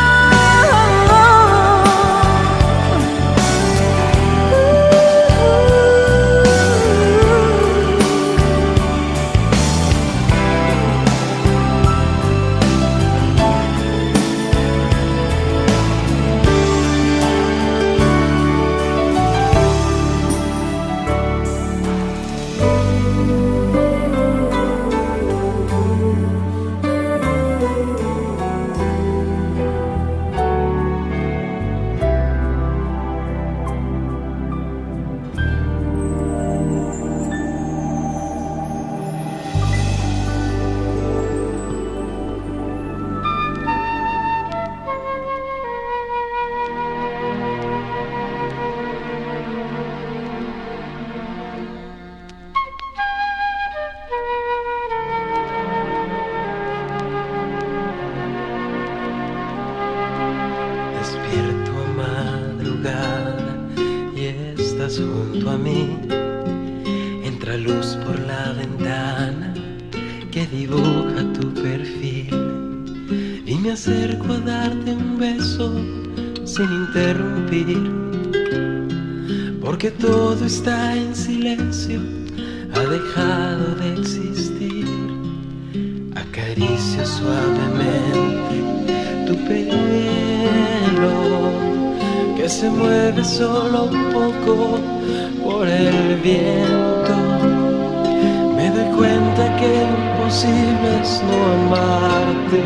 Despierto a madrugada y estás junto a mí. Entra luz por la ventana que dibuja tu perfil y me acerco a darte un beso sin interrumpir, porque todo está en silencio, ha dejado de existir. Acaricio suavemente tu pelo que se mueve solo un poco por el viento. Me doy cuenta que lo imposible es no amarte,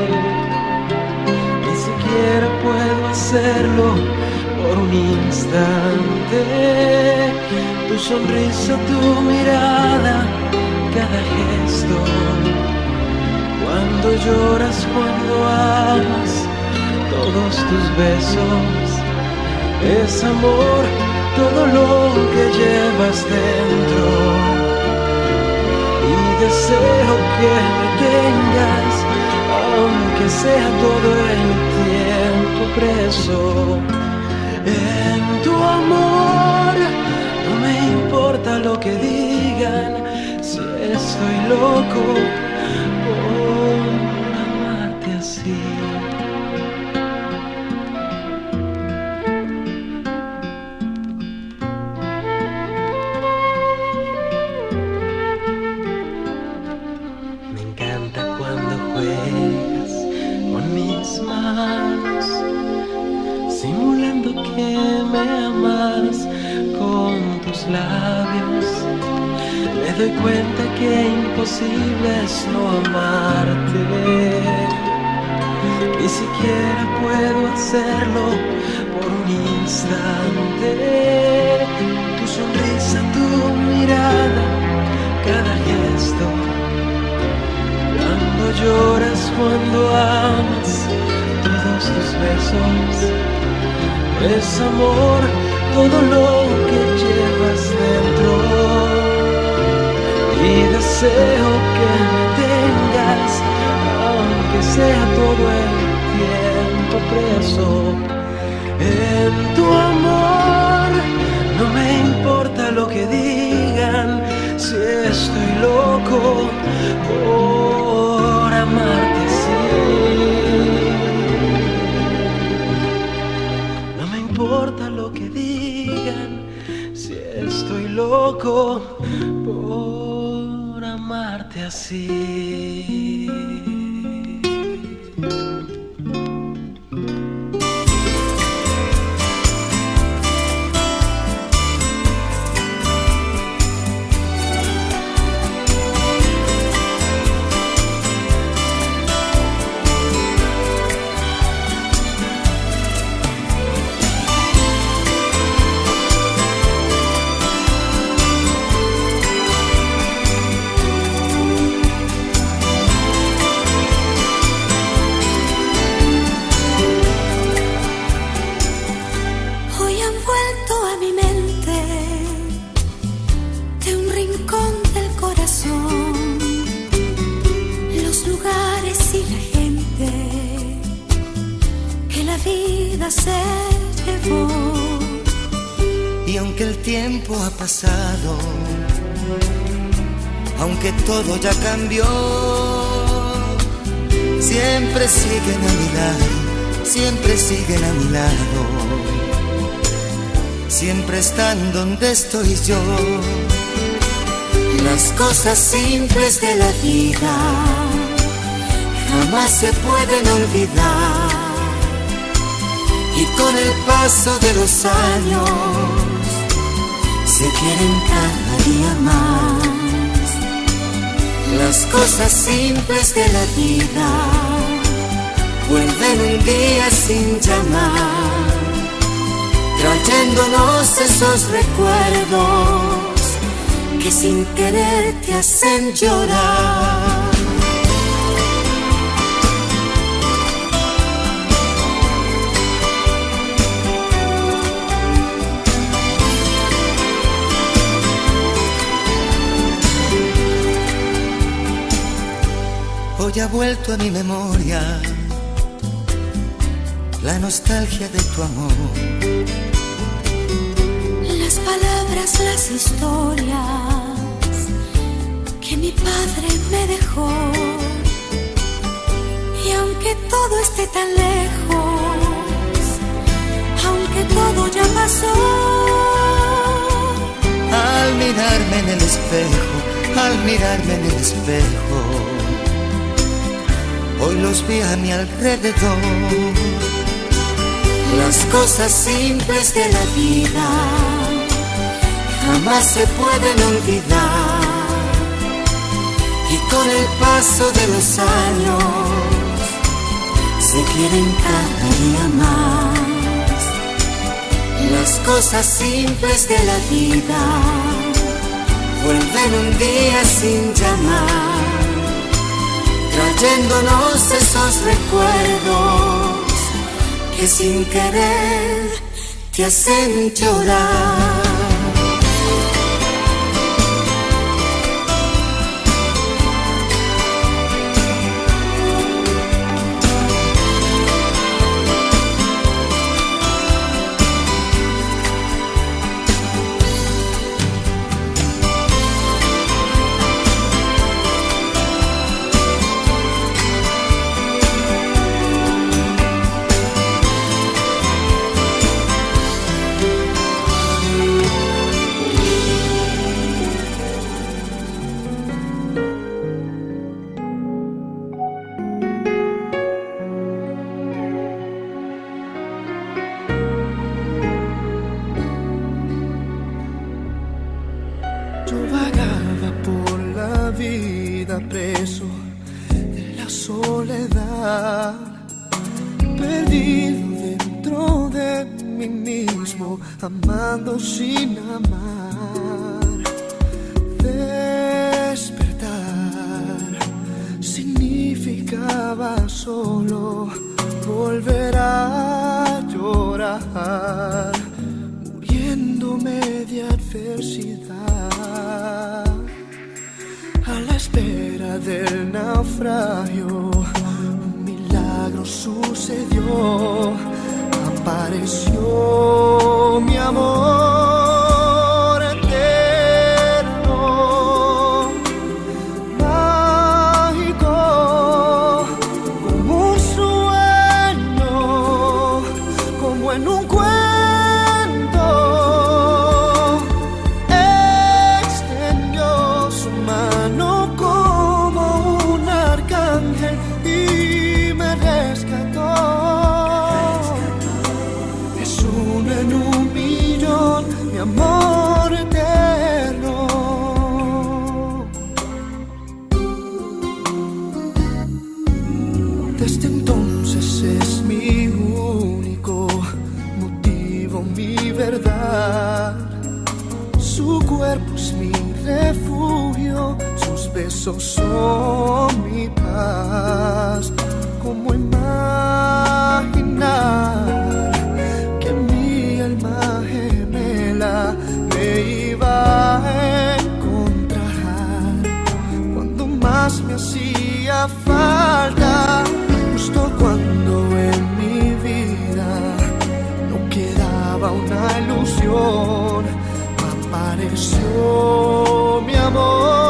ni siquiera puedo hacerlo por un instante. Tu sonrisa, tu mirada, cada gesto, cuando lloras, cuando amas, todos tus besos, es amor, todo lo que llevas dentro. Y deseo que me tengas, aunque sea todo el tiempo preso. En tu amor no me importa lo que digan, si estoy loco por amarte así. Me encanta cuando me amas con tus labios. Me doy cuenta que imposible es no amarte. Ni siquiera puedo hacerlo por un instante. Tu sonrisa, tu mirada, cada gesto. Cuando lloras, cuando amas, todos tus besos. Es amor todo lo que llevas dentro. Y deseo que me tengas, aunque sea todo el tiempo preso. En tu amor no me importa lo que digan, si estoy loco por amarte así. No me importa lo que digan, si estoy loco por amarte así. Se llevó. Y aunque el tiempo ha pasado, aunque todo ya cambió, siempre siguen a mi lado, siempre siguen a mi lado, siempre están donde estoy yo. Las cosas simples de la vida jamás se pueden olvidar. Y con el paso de los años se quieren cada día más. Las cosas simples de la vida vuelven un día sin llamar, trayéndonos esos recuerdos que sin querer te hacen llorar. Hoy ha vuelto a mi memoria la nostalgia de tu amor. Las palabras, las historias que mi padre me dejó. Y aunque todo esté tan lejos, aunque todo ya pasó, al mirarme en el espejo, al mirarme en el espejo, hoy los vi a mi alrededor. Las cosas simples de la vida jamás se pueden olvidar. Y con el paso de los años se quieren cada día más. Las cosas simples de la vida vuelven un día sin llamar, trayéndonos esos recuerdos que sin querer te hacen llorar. Yo vagaba por la vida preso de la soledad, perdido dentro de mí mismo, amando sin amar. Despertar significaba solo volver a llorar, muriéndome de adversidad. A la espera del naufragio, un milagro sucedió. Apareció mi amor eterno, mágico, como un sueño, como en un cuento. Extendió su mano como un arcángel y me rescató. En un millón, mi amor eterno. Desde entonces es mi único motivo, mi verdad. Su cuerpo es mi refugio, sus besos son mi paz. ¿Cómo imaginar que mi alma gemela me iba a encontrar cuando más me hacía falta? Justo cuando en mi vida no quedaba una ilusión, apareció mi amor.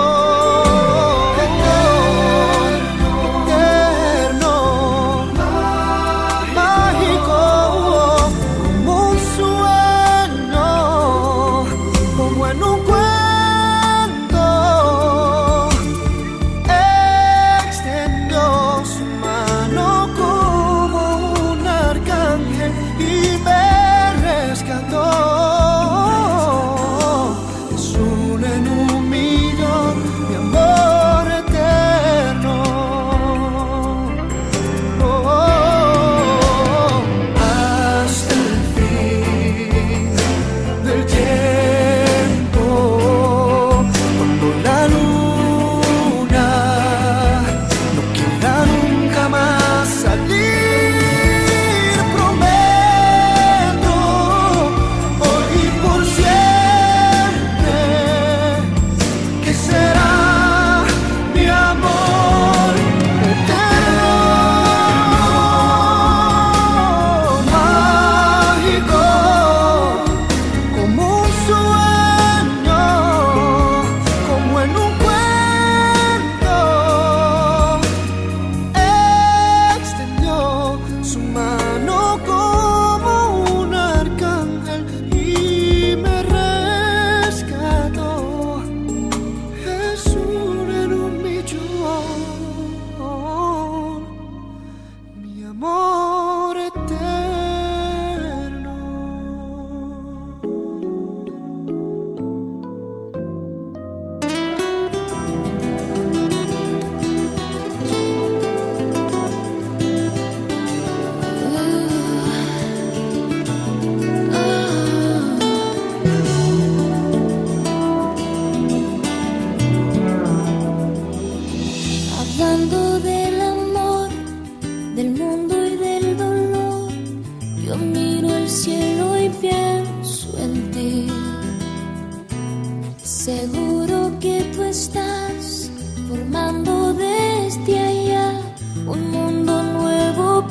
Seguro que tú estás formando desde allá un mundo nuevo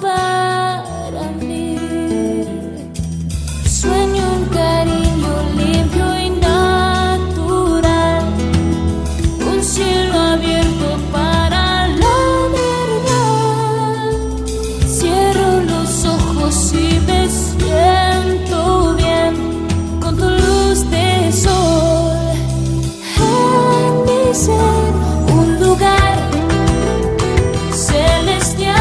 para mí. Sueño un cariño limpio y natural, un cielo abierto para la verdad. Cierro los ojos y me siento bien con tu luz de sol. Un lugar celestial.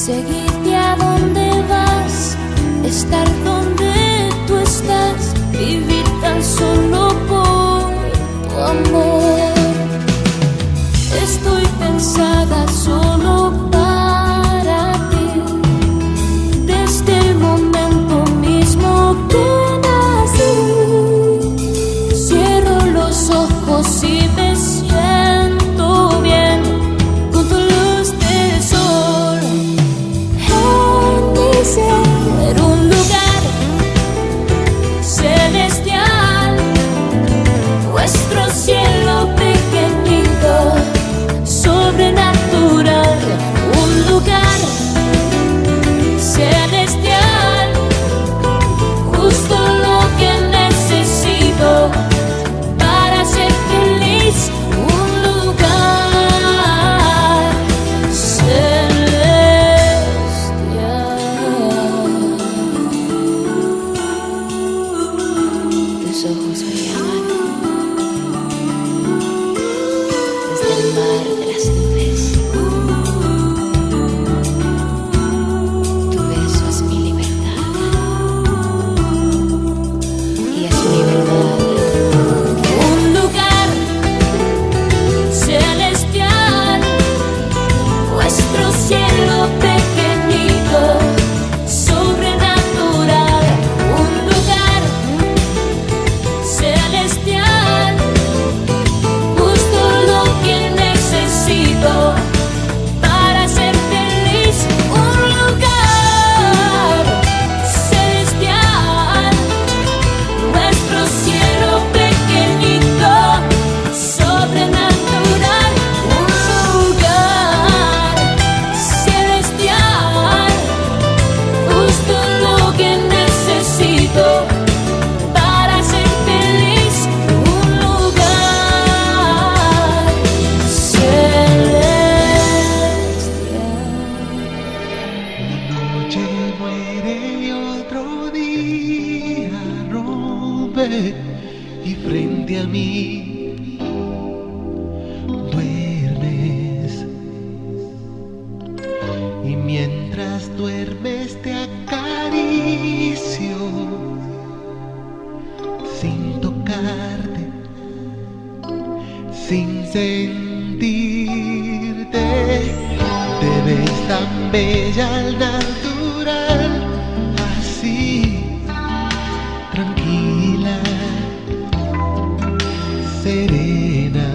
seguirte a donde vas, estar donde tú estás, vivir tan solo por tu amor. Estoy pensada solo para ti, desde el momento mismo que nací. Cierro los ojos y me siento bien con tu luz del sol. En mi ser un lugar celestial, nuestro cielo pequeñito, sobrenatural, un lugar celestial, justo lo que necesito para ser feliz, un lugar celestial. Tus ojos brillaban desde el mar de las nubes. Tu beso es mi libertad y es mi verdad. Un lugar celestial, nuestro cielo pequeñito, sobrenatural, un lugar celestial, justo lo que necesito para ser feliz, un lugar celestial, nuestro cielo pequeñito, sobrenatural, un lugar celestial, justo lo que necesito para ser feliz, un lugar celestial. Noche muere y otro día rompe, y frente a mí duermes, y mientras duermes te acaricio sin tocarte, sin sentirte. Te ves tan bella al natural, así, tranquila, serena.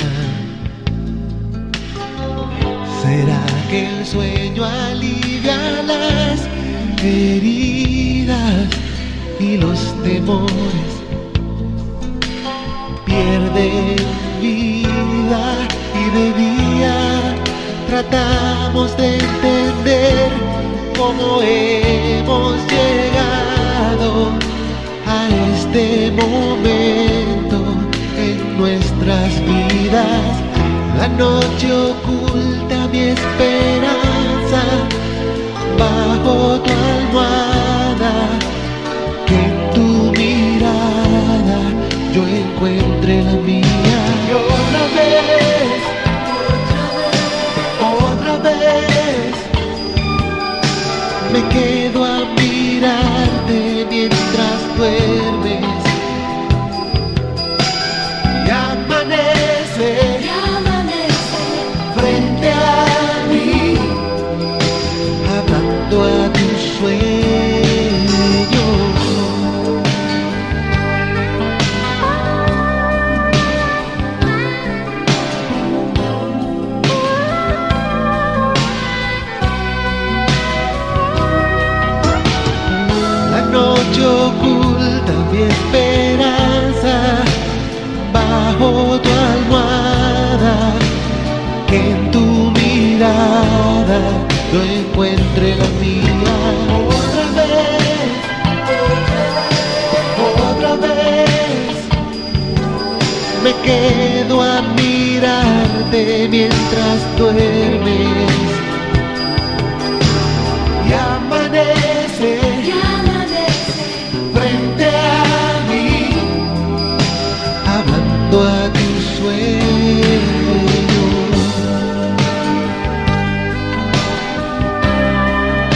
¿Será que el sueño alivia las heridas y los temores pierden vida? Y de día tratamos de entender cómo hemos llegado a este momento en nuestras vidas. La noche oculta mi esperanza bajo tu almohada, que en tu mirada yo encuentre la mía. Y otra vez me quedo a mirarte mientras duermes, y amanece frente a mí, hablando a tus sueños. La noche oculta mi esperanza bajo tu almohada, que en tu mirada yo encuentre la mía. Otra vez me quedo a mirarte mientras duermes, y amanece frente a mí, hablando a tus sueños.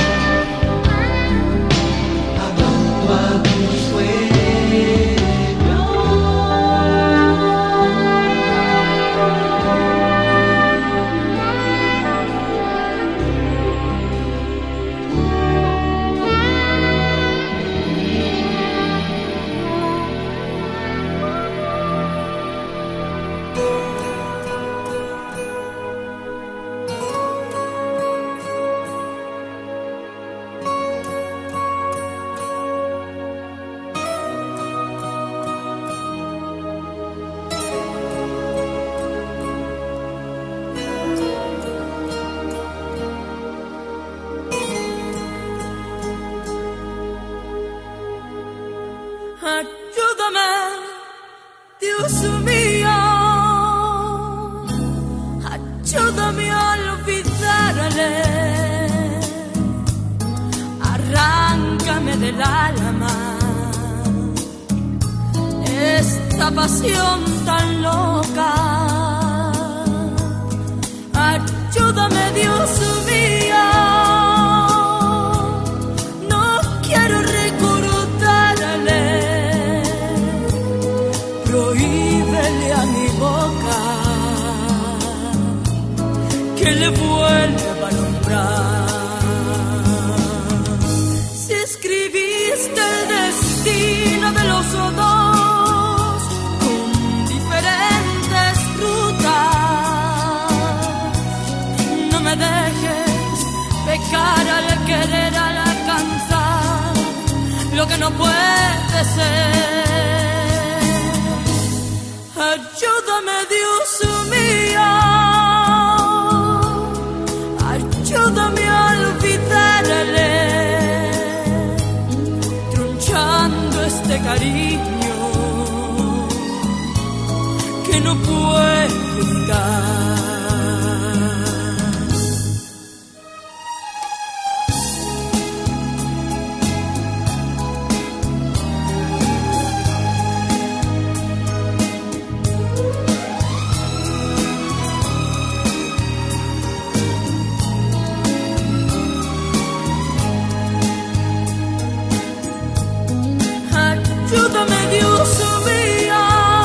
ayúdame, Dios mío, ayúdame a olvidarle, arráncame del alma esta pasión tan loca. Ayúdame, Dios mío, no quiero recordarle, prohíbele a mi boca que le vuelva a nombrar. Si escribiste el destino de los dos con diferentes rutas, no me dejes pecar al querer alcanzar lo que no puede ser. Ayúdame, Dios mío, ayúdame a olvidarle, tronchando este cariño que no puedo evitar. Ayúdame, Dios mío,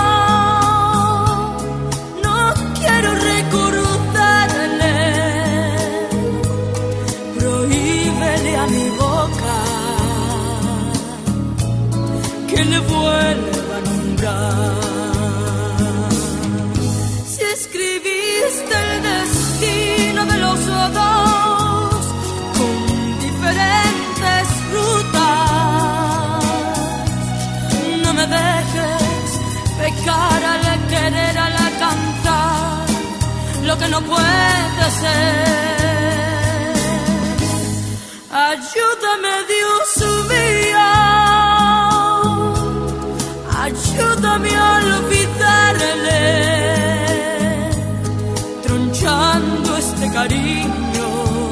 no quiero recordarle, prohíbele a mi boca que le vuelva a nombrar. Si escribiste el destino de los dos con diferentes rutas, no me dejes pecar al querer al alcanzar lo que no puede ser. Ayúdame, Dios mío, ayúdame a olvidarle, tronchando este cariño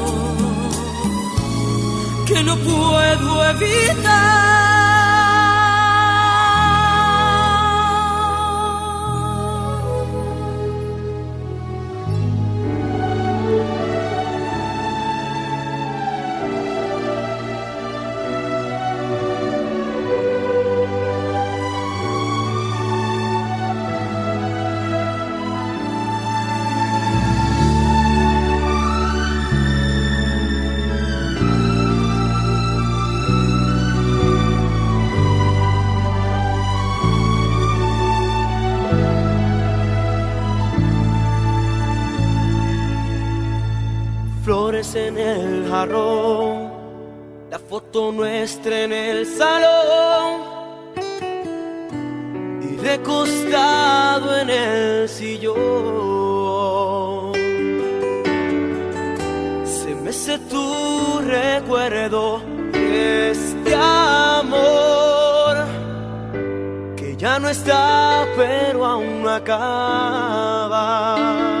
que no puedo evitar. Flores en el jarrón, la foto nuestra en el salón y recostado en el sillón. Se mece tu recuerdo de este amor que ya no está, pero aún no acaba.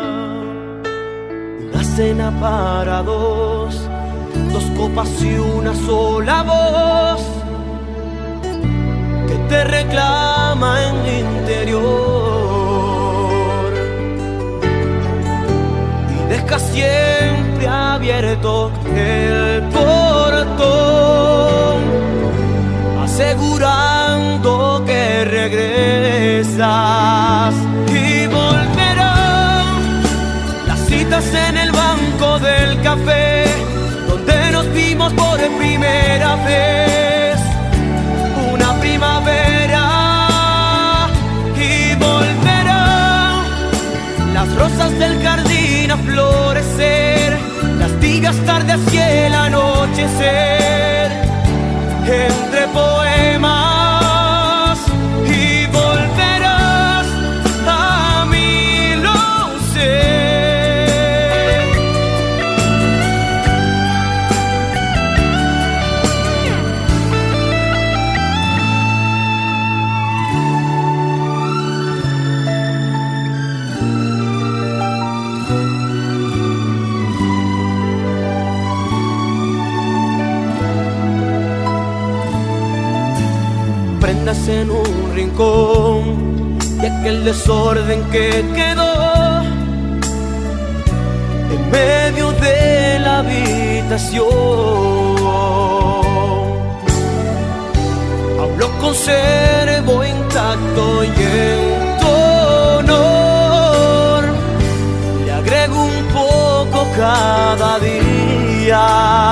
Cena para dos copas y una sola voz que te reclama en el interior y deja siempre abierto el portón, asegurando que regresas y volverán las citas en el banco del café donde nos vimos por primera vez, una primavera, y volverán las rosas del jardín a florecer, las tibias tardes hacia el anochecer, entre poemas, y volverás a mí, lo sé. piedras en un rincón y aquel desorden que quedó en medio de la habitación. Aún lo conservo intacto y en tu honor le agrego un poco cada día.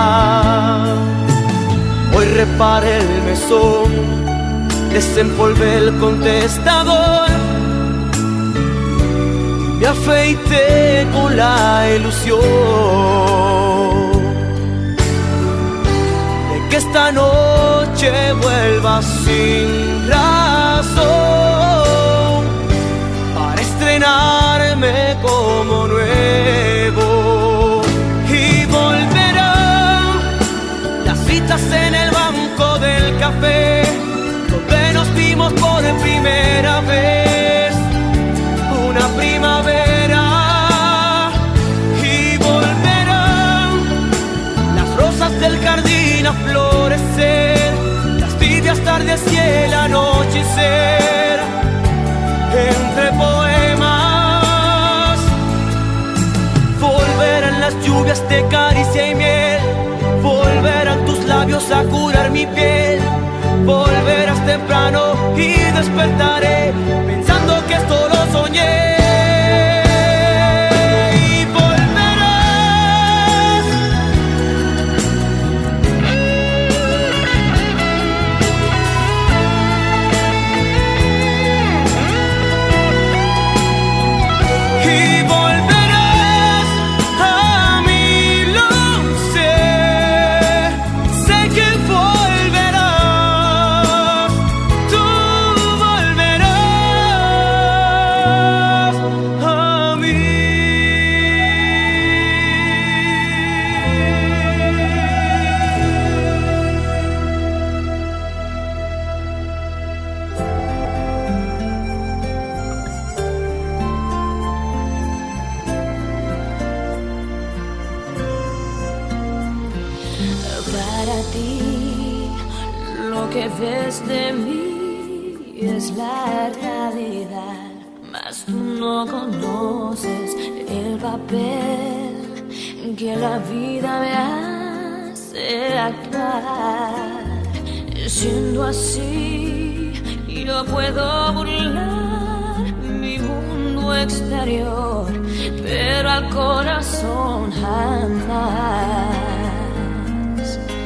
Hoy reparé el mesón, desempolvé el contestador, me afeité con la ilusión de que esta noche vuelva sin razón para estrenarme como nuevo. Y volverán las citas en el banco del café donde nos vimos por primera vez una primavera. Y volverán las rosas del jardín a florecer, las tibias tardes y el anochecer entre poemas. Volverán las lluvias de caricia y miel, volverán tus labios a curar mi piel. Volverás temprano y despertaré pensando que esto lo soñé. Y volverás. Y volverás a mí, lo sé. Sé que volverás. Tú volverás a mí. Para ti, lo que ves de mí es la realidad, mas tú no conoces el papel que la vida me hace actuar. Siendo así, yo puedo burlar mi mundo exterior, pero al corazón jamás.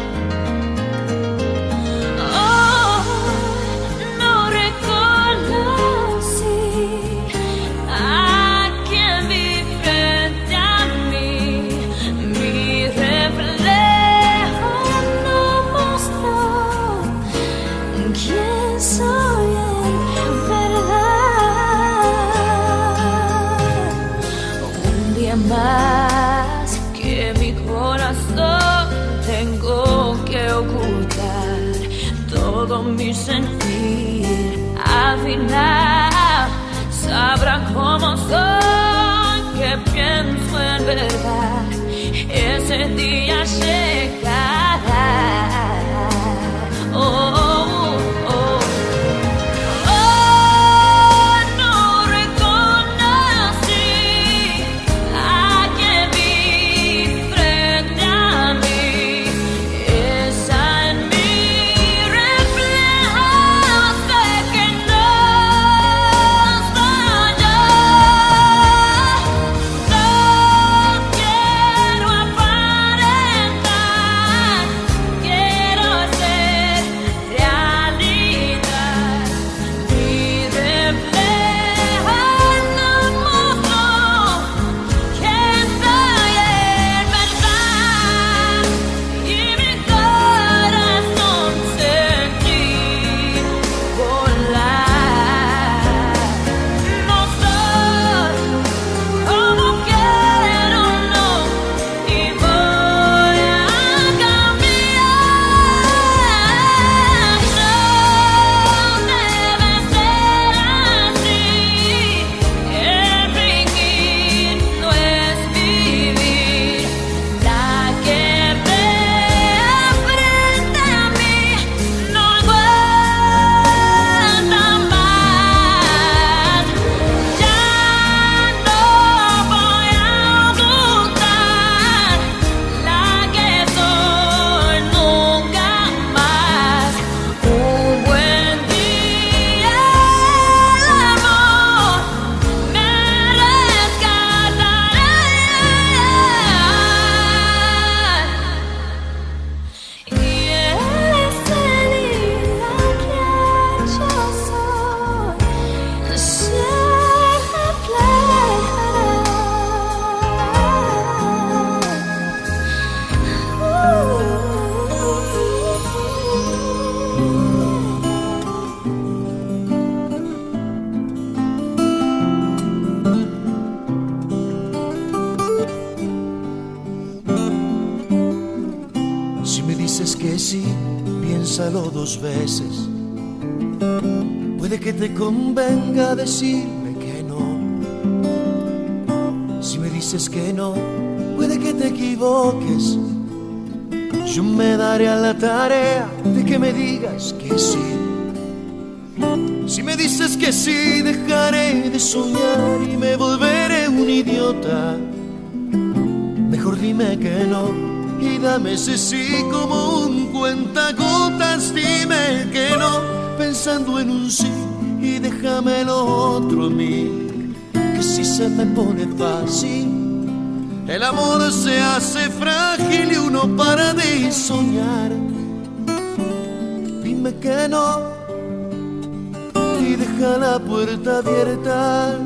Oh, no reconocí a quien vi frente a mí. Mi reflejo no mostró quién soy en verdad. Un día más que mi corazón tengo que ocultar todo mi sentir. Al final sabrán cómo soy, que pienso en verdad. Ese día llegará. Oh, oh, oh. Oh, no reconocí a quien vi frente a mí. Esa en mi reflejo sé que no soy yo. No quiero aparentar Si me dices que sí, piénsalo dos veces. Puede que te convenga decirme que no. Si me dices que no, puede que te equivoques. Yo me daré a la tarea de que me digas que sí. Si me dices que sí, dejaré de soñar y me volveré un idiota. Mejor dime que no y dame ese sí como un cuentagotas. Dime que no, pensando en un sí, y déjame lo otro a mí. Que si se me pone fácil, el amor se hace frágil y uno para de soñar. Dime que no y deja la puerta abierta.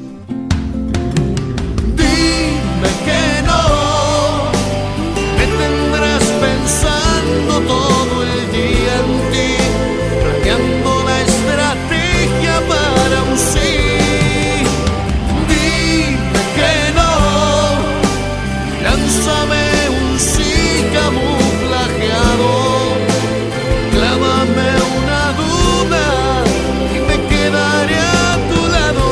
Dime que no, me tendrás pensando todo el día en ti, planeando la estrategia para un sí. Dime que no, lánzame un sí camuflajeado, clávame una duda y me quedaré a tu lado.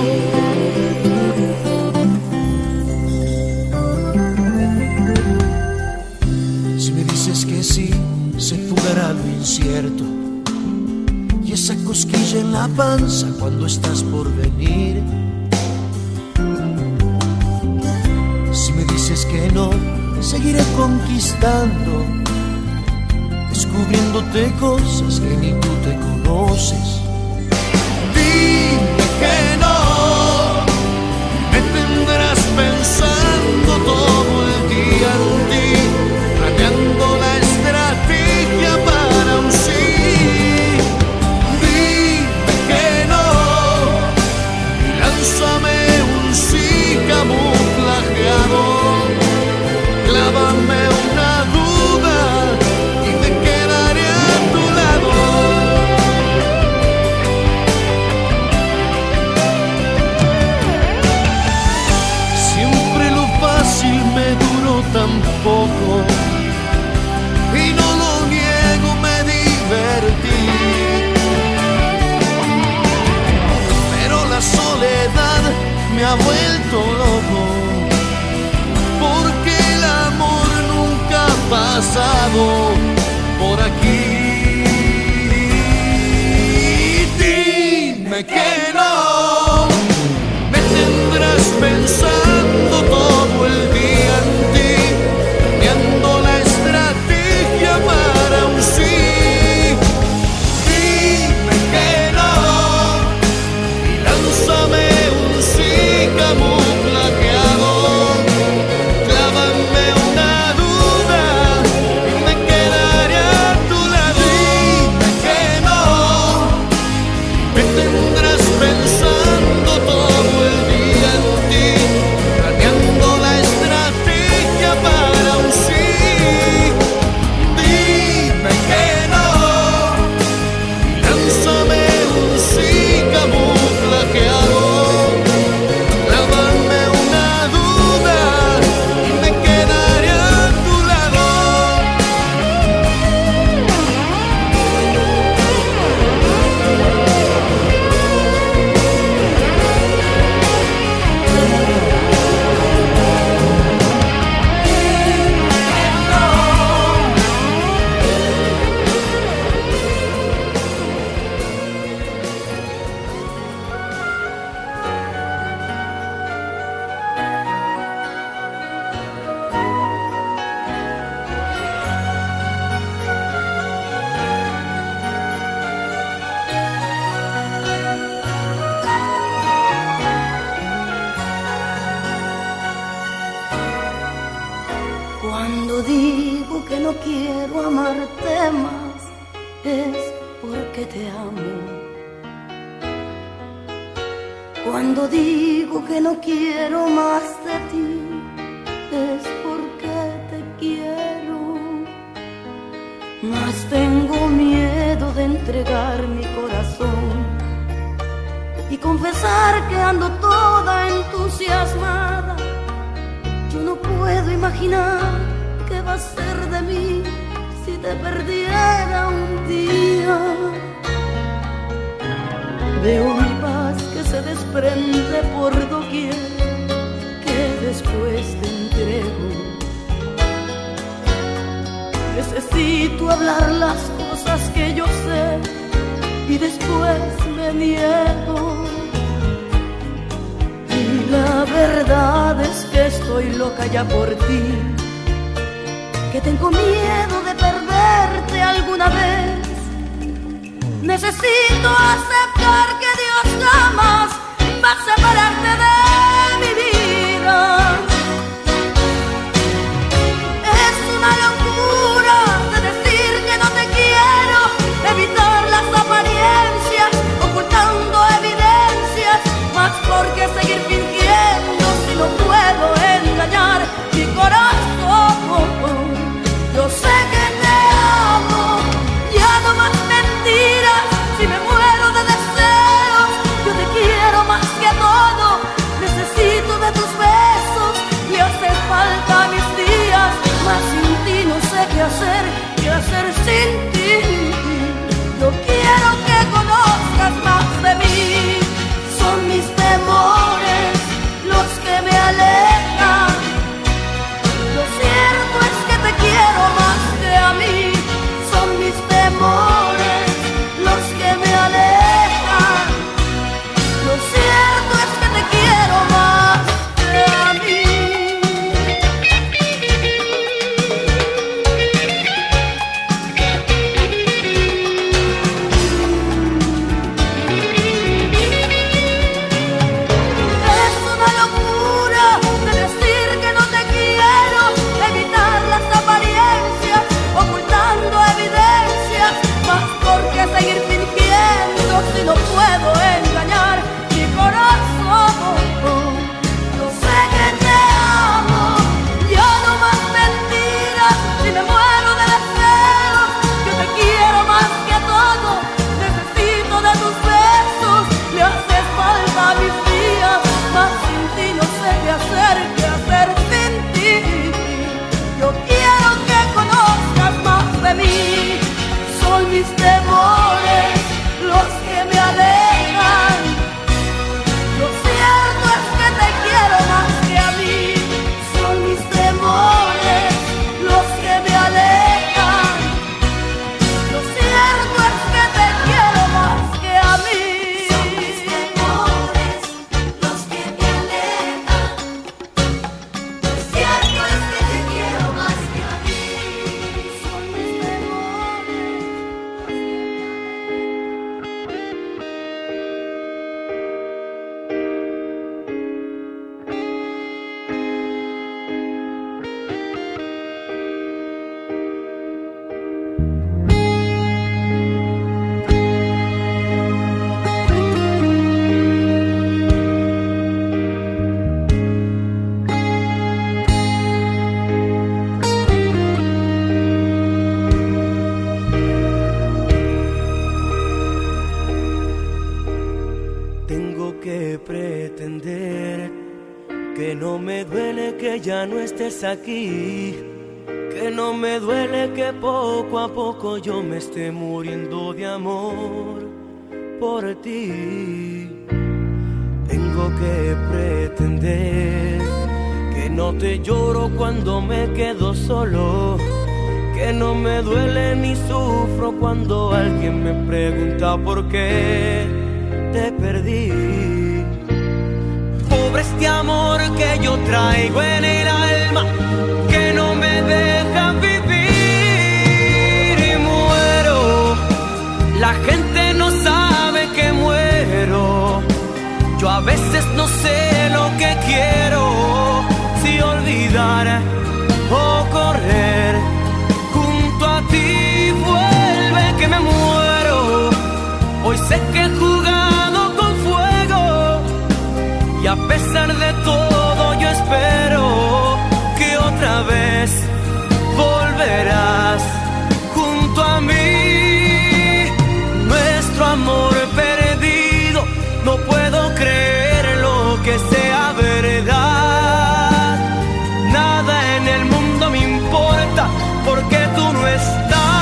Si me dices que sí, se fugará lo incierto y esa cosquilla en la panza cuando estás por venir. Si me dices que no, seguiré conquistando, descubriéndote cosas que ni tú te conoces. Dime que no, me tendrás pensando todo el día en ti, planeando la estrategia para un sí. Dime que no, y lánzame un sí camuflajeado, clávame una duda y me quedaré a tu lado. Siempre lo fácil me duró tan poco y no lo niego, me divertí. Pero la soledad me ha vuelto loco, porque el amor nunca ha pasado por aquí. Dime que no, me tendrás pensando todo el día en ti, planeando la estrategia para un sí. Dime que no, y lánzame un sí camuflajeado, clávame una duda y me quedaré a tu lado. Dime que no, me tendrás pensando todo el día en ti, planeando la estrategia para un sí. Dime que no, y lánzame un sí camuflajeado, clávame una duda y me quedaré a tu lado. Cuando digo que no quiero amarte más, es porque te amo. Cuando digo que no quiero más de ti, es porque te quiero. Mas tengo miedo de entregar mi corazón y confesar que ando toda entusiasmada. Yo no puedo imaginar qué va a ser de mí te perdiera un día. Veo mi paz que se desprende por doquier, que después te entrego. Necesito hablar las cosas que yo sé y después me niego. Y la verdad es que estoy loca ya por ti, que tengo miedo de perderte alguna vez. Necesito aceptar que Dios jamás va a separarte de mi vida. Es una locura de decir que no te quiero, evitar las apariencias, ocultando evidencias, más porque seguir fingiendo si no puedo engañar mi corazón. Yo sé que te amo, ya no más mentiras, si me muero de deseos, yo te quiero más que todo, necesito de tus besos, me hace falta mis días, mas sin ti no sé qué hacer sin ti. Yo quiero que conozcas más de mí, son mis temores los que me alejan. Lo cierto es que te quiero más que a mí, son mis temores los que me alejan. Lo cierto es que te quiero más que a mí. Es una locura de decir que no te quiero, evitar las apariencias, ocultando evidencias, más porque seguir fingiendo si no puedo engañar mi corazón. Yo sé que te amo, ya no más mentiras, si me muero de deseos, yo te quiero más que todo, necesito de tus besos, me haces falta mis días, mas sin ti no sé qué hacer sin ti. Yo quiero que conozcas más de mí, son mis temores los que me alejan. Lo cierto es que te quiero más que a mí, son mis temores los que me alejan. Lo cierto es que te quiero más que a mí. Son mis temores los que me alejan. Lo cierto es que te quiero más que a mí. Son mis temores. Tengo que pretender que no me duele que ya no estés aquí, que no me duele que poco a poco yo me esté muriendo de amor por ti. Tengo que pretender que no te lloro cuando me quedo solo, que no me duele ni sufro cuando alguien me pregunta por qué te perdí. Pobre este amor que yo traigo en el alma, que no me deja vivir y muero. La gente no sabe que muero. Yo a veces no sé lo que quiero, si olvidar o correr. Junto a ti vuelve que me muero. Hoy sé que he jugado con fuego y a pesar de todo yo espero que otra vez volverás junto a mí. Nuestro amor perdido, no puedo creer lo que sea verdad. Nada en el mundo me importa porque tú no estás.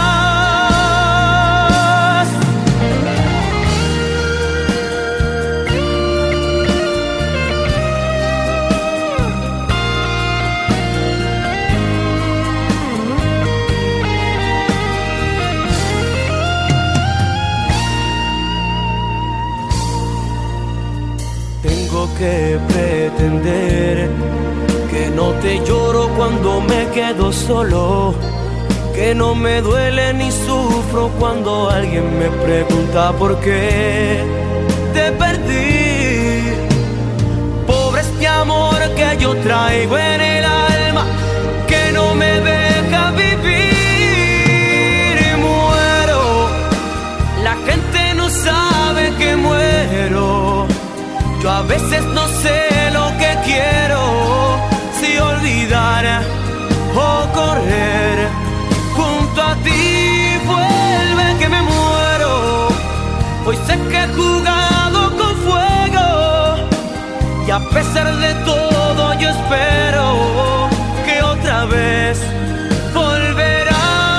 entender que no te lloro cuando me quedo solo, que no me duele ni sufro cuando alguien me pregunta por qué te perdí. Pobre este amor que yo traigo en el alma, que no me deja vivir y muero. La gente no sabe que muero. Yo a veces no sé lo que quiero, si olvidar o correr. Junto a ti vuelve que me muero. Hoy sé que he jugado con fuego y a pesar de todo yo espero que otra vez volverás.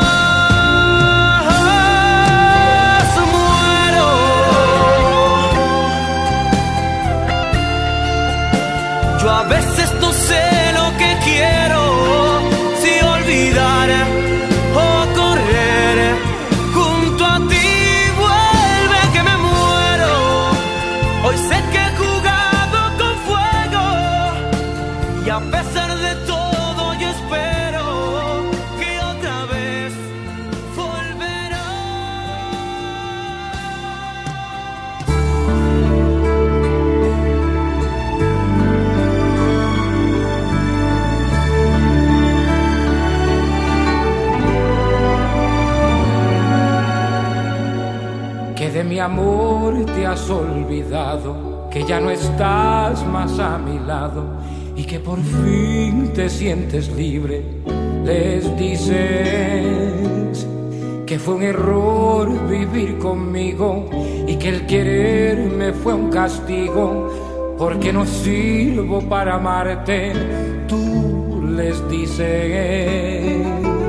Muero. Yo a veces no sé lo que quiero, si olvidar o correr. Junto a ti vuelve que me muero. Hoy sé que he jugado con fuego y a pesar de todo yo espero que otra vez volverás. Que de mi amor te has olvidado, que ya no estás más a mi lado y que por fin te sientes libre. Les dices que fue un error vivir conmigo y que el quererme fue un castigo, porque no sirvo para amarte. Tú les dices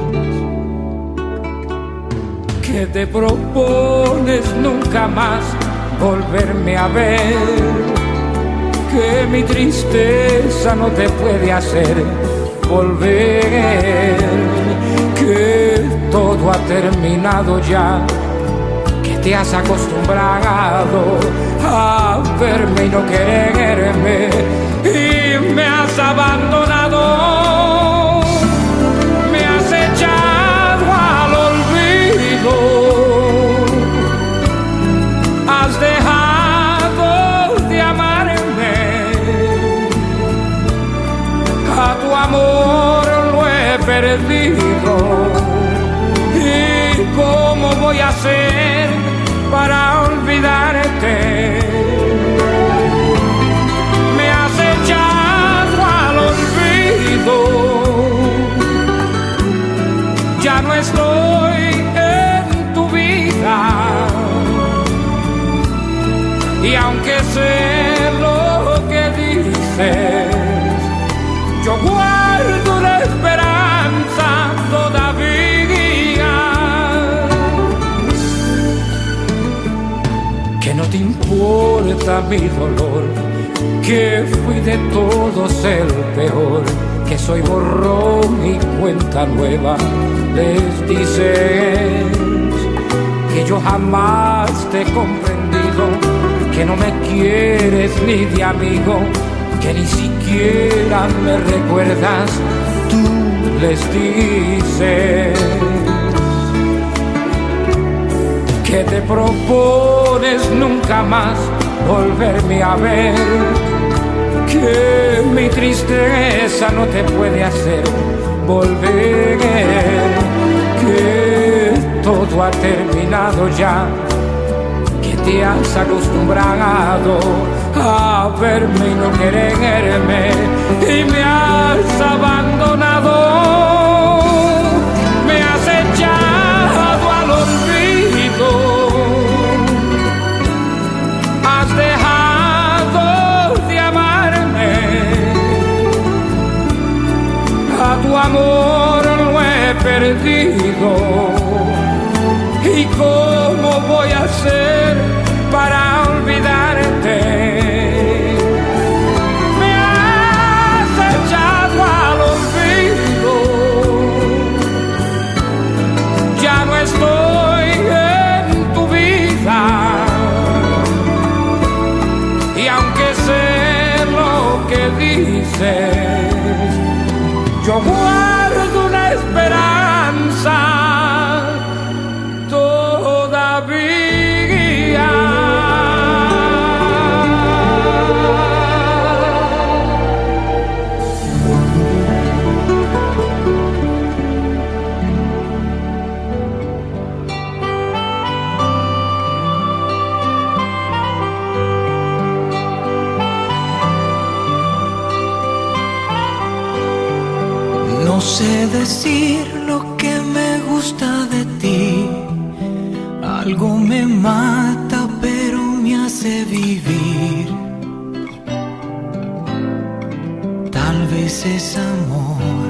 que te propones nunca más volverme a ver, que mi tristeza no te puede hacer volver, que todo ha terminado ya, que te has acostumbrado a verme y no quererme y me has abandonado, me has echado al olvido, has dejado de amarme, a tu amor lo he perdido. ¿Y cómo voy a hacer para olvidarte? Me has echado al olvido, ya no estoy en tu vida. Y aunque sé lo que dices, yo guardo la esperanza todavía. Que no te importa mi dolor, que fui de todos el peor, que soy borrón y cuenta nueva. Les dices que yo jamás te he comprendido, que no me quieres ni de amigo, que ni siquiera me recuerdas. Tú les dices que te propones nunca más volverme a ver, que mi tristeza no te puede hacer volver, que todo ha terminado ya, que te has acostumbrado a verme y no quererme y me has abandonado, me has echado al olvido, has dejado de amarme, a tu amor lo he perdido. ¿Y cómo voy a hacer para olvidarte? Me has echado al olvido, ya no estoy en tu vida. Y aunque sé lo que dices, decir lo que me gusta de ti. Algo me mata pero me hace vivir. Tal vez es amor.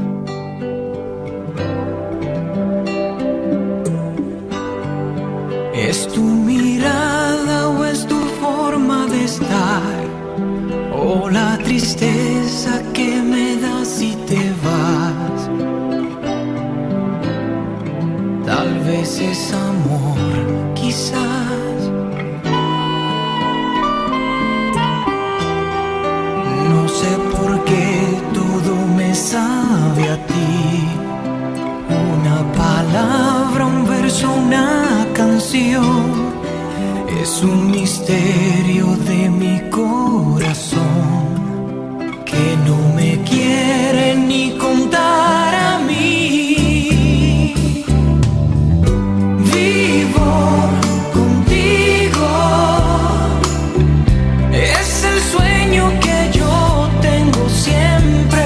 ¿Es tu mirada o es tu forma de estar? ¿O la tristeza que me das si te vas? Tal vez es amor, quizás. No sé por qué todo me sabe a ti. Una palabra, un verso, una canción. Es un misterio de mi corazón que no me quiere ni contar a mí. Vivo contigo, es el sueño que yo tengo siempre.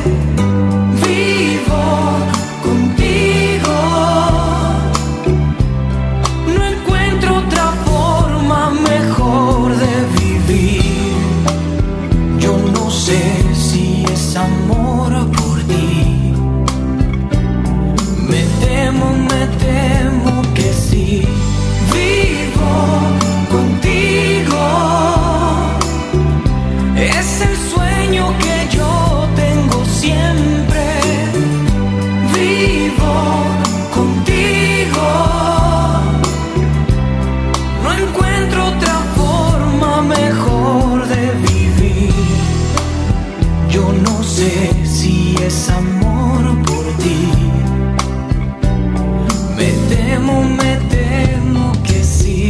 Vivo contigo, no encuentro otra forma mejor de vivir. Yo no sé si es amor por ti. Me temo que sí. Vivo contigo, es el sueño que yo tengo siempre. Vivo contigo, no encuentro otra forma mejor de vivir. Yo no sé si es amor por ti. Me temo que sí.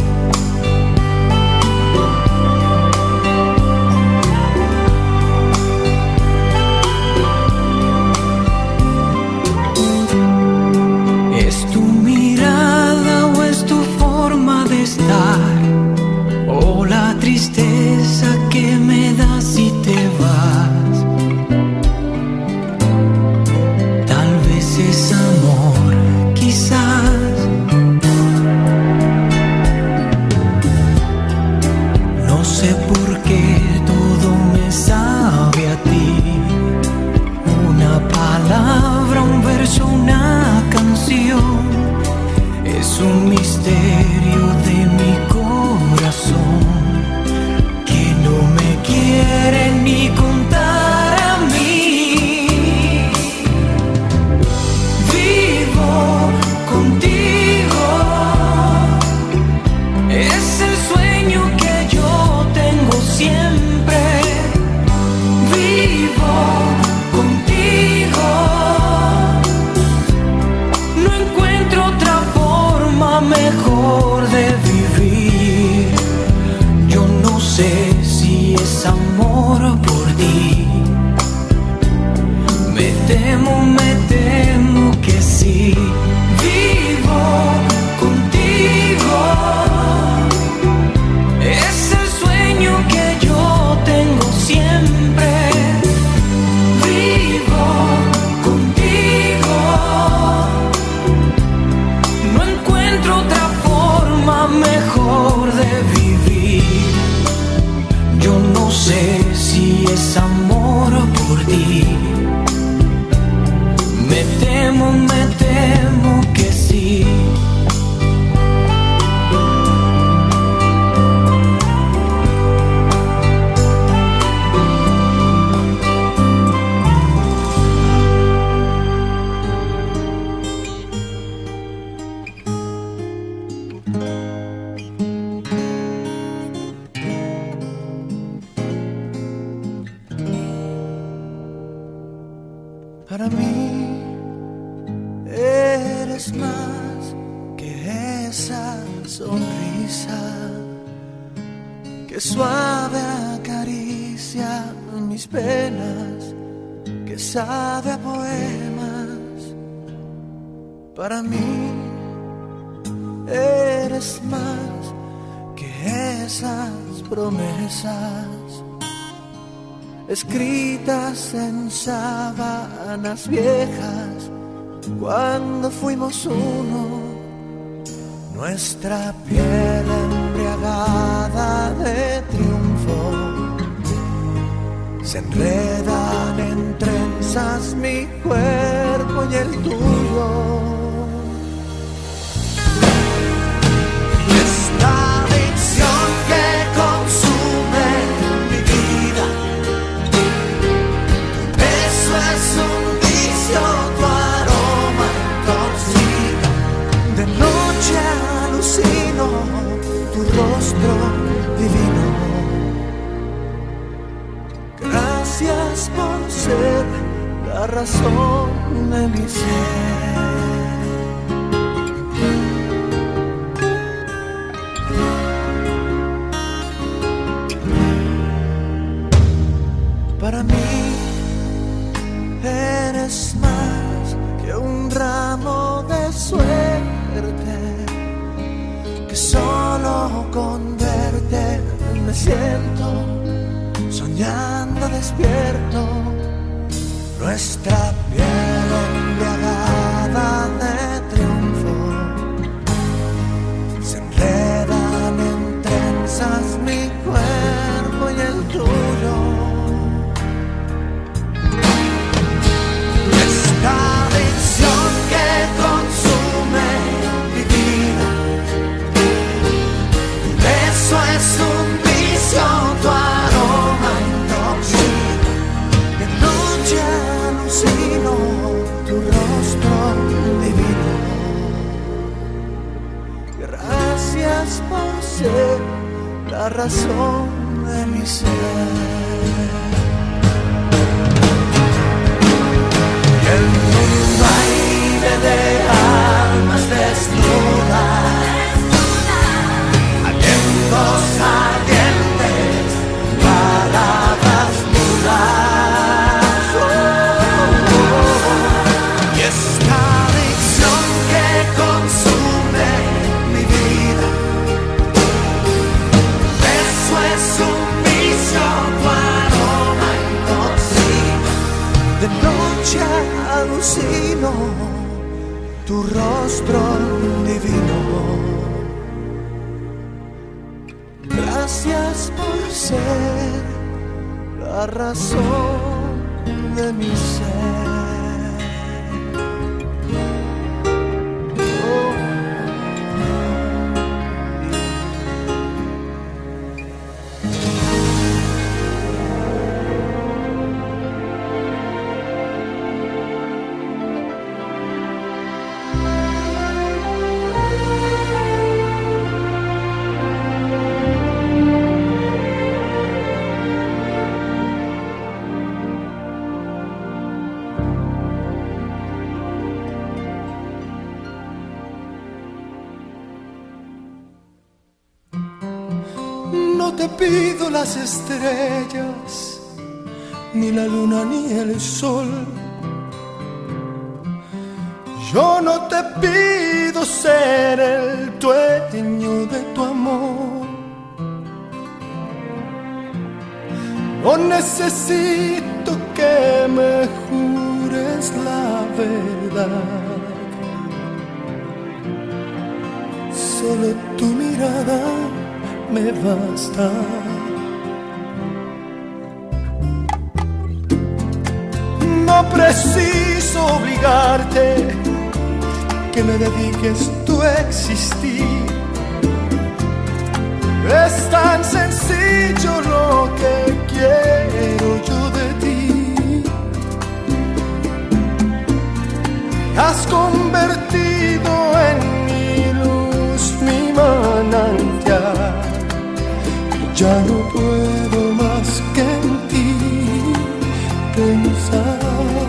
¿Es tu mirada o es tu forma de estar? ¿O la tristeza que me das si te vas? Tal vez es amor, quizás. No sé por qué todo me sabe a ti. Una palabra, un verso, una canción. Es un misterio de mi corazón que no me quiere ni contar a mí. Vivo contigo, es el sueño que yo tengo siempre. Vivo contigo, no encuentro otra forma mejor de vivir. Yo no sé si es amor por ti. Me temo que sí. Vivo contigo, es el sueño que yo tengo siempre. Vivo contigo, no encuentro otra forma mejor de vivir. Yo no sé si es amor por ti. Me temo que sí. Para mí eres más que esa sonrisa que suave acaricia mis penas, que sabe a poemas. Para mí eres más que esas promesas, escritas en sábanas viejas, cuando fuimos uno, nuestra piel embriagada de triunfo, se enredan en trenzas mi cuerpo y el tuyo. Esta adicción que consume mi vida, tu beso es un vicio, tu aroma intoxica. De noche alucino tu rostro divino. Gracias por ser la razón de mi ser. Para mí eres más que un ramo de suerte, que solo con verte me siento soñando despierto. Nuestra piel embriagada de triunfo, se enredan en trenzas mi cuerpo y el tuyo. Esta adicción que consume mi vida, tu beso es un vicio, tu aroma intoxica. De noche alucino tu rostro divino. Gracias por ser la razón de mi ser. El mundo aire de almas desnudas, alientos ardientes, palabras mudas. Y esta adicción que consume mi vida, eso es un vicio, tu aroma intoxica. De noche alucino tu rostro divino. Gracias por ser la razón de mi ser. No te pido las estrellas, ni la luna ni el sol. Yo no te pido ser el dueño de tu amor. No necesito que me jures la verdad. Solo tu mirada me basta. No preciso obligarte que me dediques tu existir. Es tan sencillo lo que quiero yo de ti. Has convertido en mi luz, mi manantial. Ya no puedo más que en ti pensar.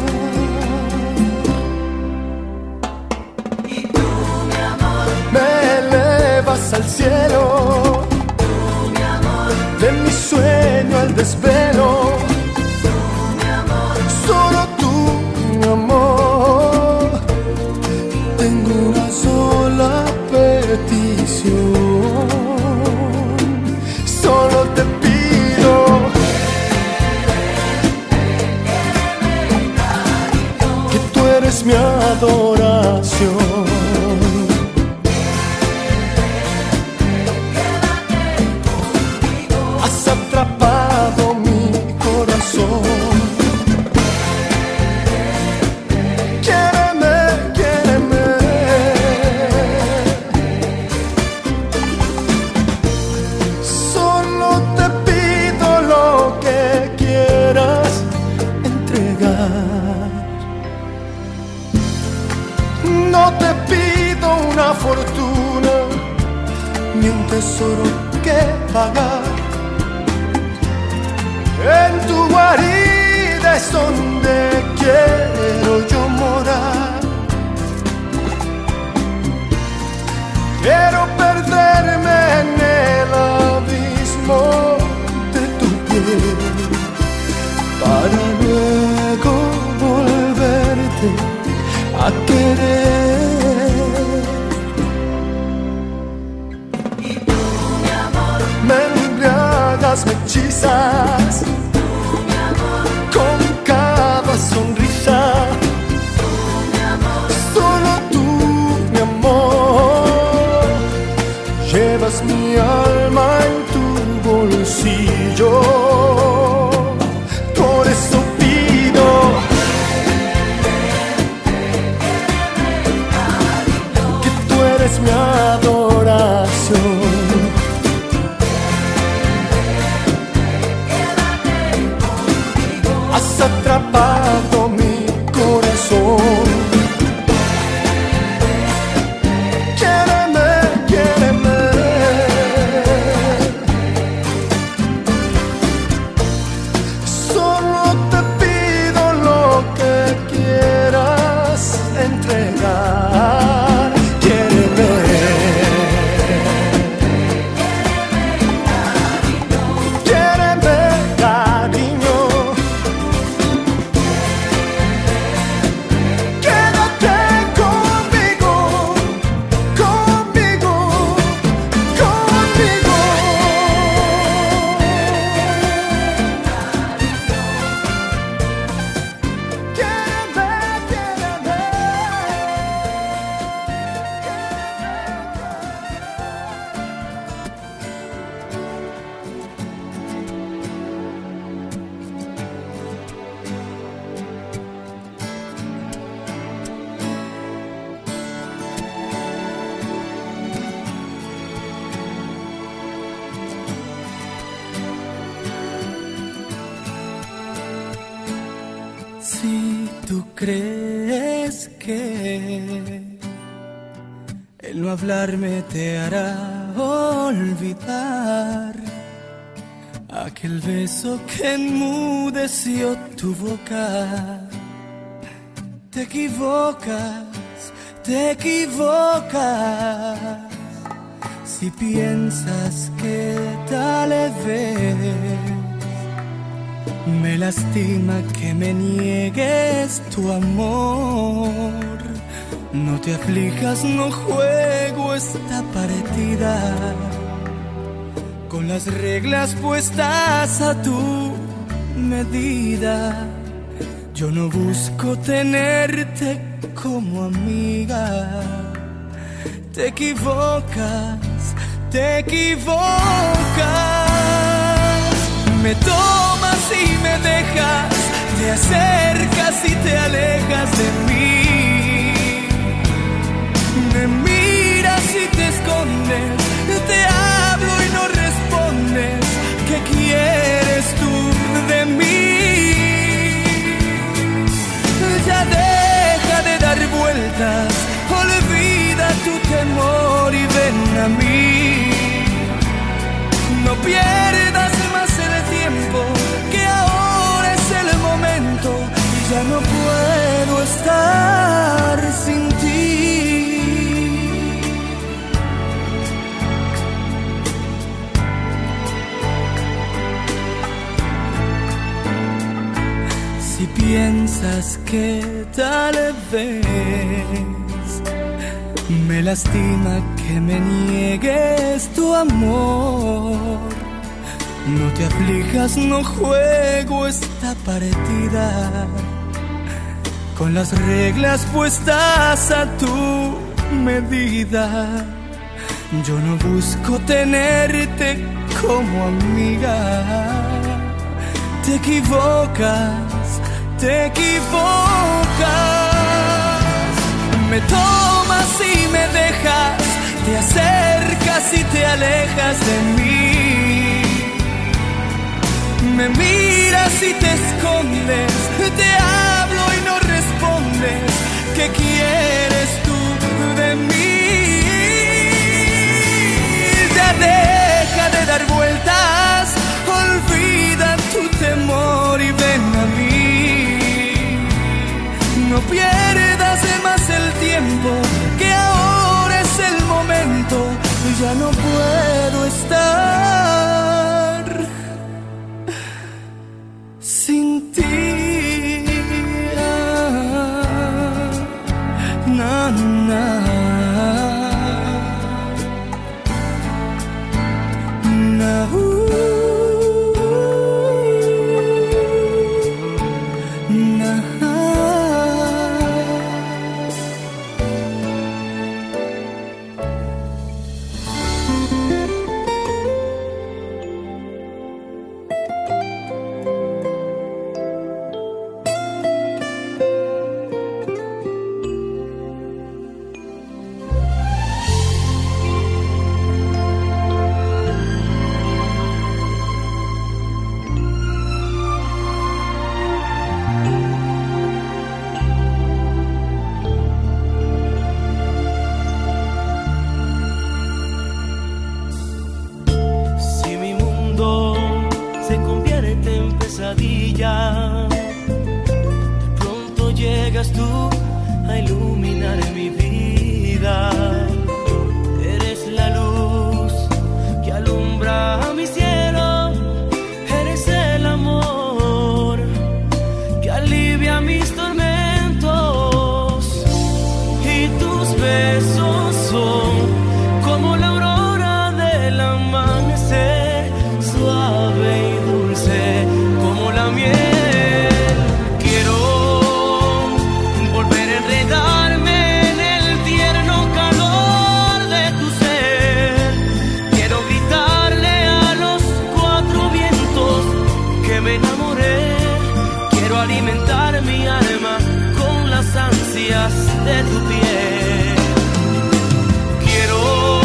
Y tú, mi amor, me elevas al cielo. tú, mi amor, De mi sueño al desvelo. tú, mi amor, Solo tú, mi amor. Tengo una sola petición. Solo te pido fortuna ni un tesoro que pagar. En tu guarida es donde quiero yo morar. Quiero perderme en el abismo de tu piel para luego volverte a querer. Y tú, mi amor, me embriagas, me hechizas, tú, mi amor, con cada sonrisa. tú, mi amor, Solo tú, mi amor, llevas mi alma en tu bolsillo. Por eso pido que tú eres mi adoración. Has atrapado mi corazón. Quiéreme, quiéreme. Solo te pido lo que quieras entregar. Quiéreme. Quiéreme, cariño. Quédate conmigo, conmigo, conmigo. Quiéreme, quiéreme. Si tú crees que el no hablarme te hará olvidar aquel beso que enmudeció tu boca, te equivocas, te equivocas. Si piensas que tal vez me lastima que me niegues tu amor, no te aflijas, no juego esta partida con las reglas puestas a tu medida. Yo no busco tenerte como amiga. Te equivocas, te equivocas. Me tomas y me dejas, te acercas y te alejas de mí. Me miras y te escondes, te hablo y no respondes. ¿Qué quieres tú de mí? Ya deja de dar vueltas, olvida tu temor y ven a mí. No pierdas más el tiempo, que ahora es el momento y ya no puedo estar sin ti. Si piensas que tal vez me lastima que me niegues tu amor, no te aflijas, no juego esta partida con las reglas puestas a tu medida. Yo no busco tenerte como amiga. Te equivocas, te equivocas. Me tomas y me dejas, te acercas y te alejas de mí. Me miras y te escondes, te hablo y no respondes. ¿Qué quieres tú de mí? pierdas más el tiempo, que ahora es el momento. Ya no puedo estar sin ti. Na, na. Na, de pronto llegas tú a iluminar mi vida. Eres la luz que alumbra mi cielo, eres el amor que alivia mis tormentos, y tus besos son como la aurora del amanecer, suave y dulce como la miel. Quiero volver a enredarme en el tierno calor de tu ser. Quiero gritarle a los cuatro vientos que me enamoré. Quiero alimentar mi alma con las ansias de tu piel. Quiero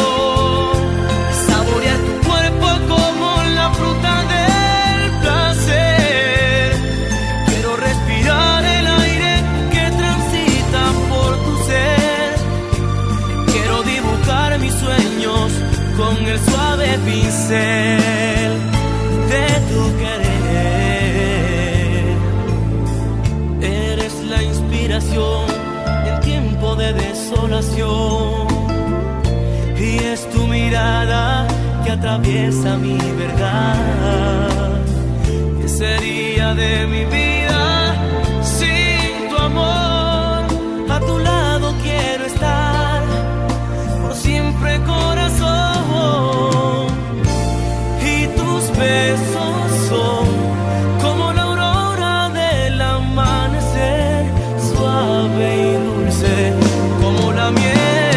saborear tu cuerpo como la fruta del placer. Quiero respirar el aire que transita por tu ser. Quiero dibujar mis sueños con el suave pincel de tu querer. Eres la inspiración en tiempo de desolación, y es tu mirada que atraviesa mi verdad. ¿Qué sería de mi vida sin tu amor? A tu lado quiero estar por siempre, corazón. Y tus besos son como la aurora del amanecer, suave y dulce como la miel.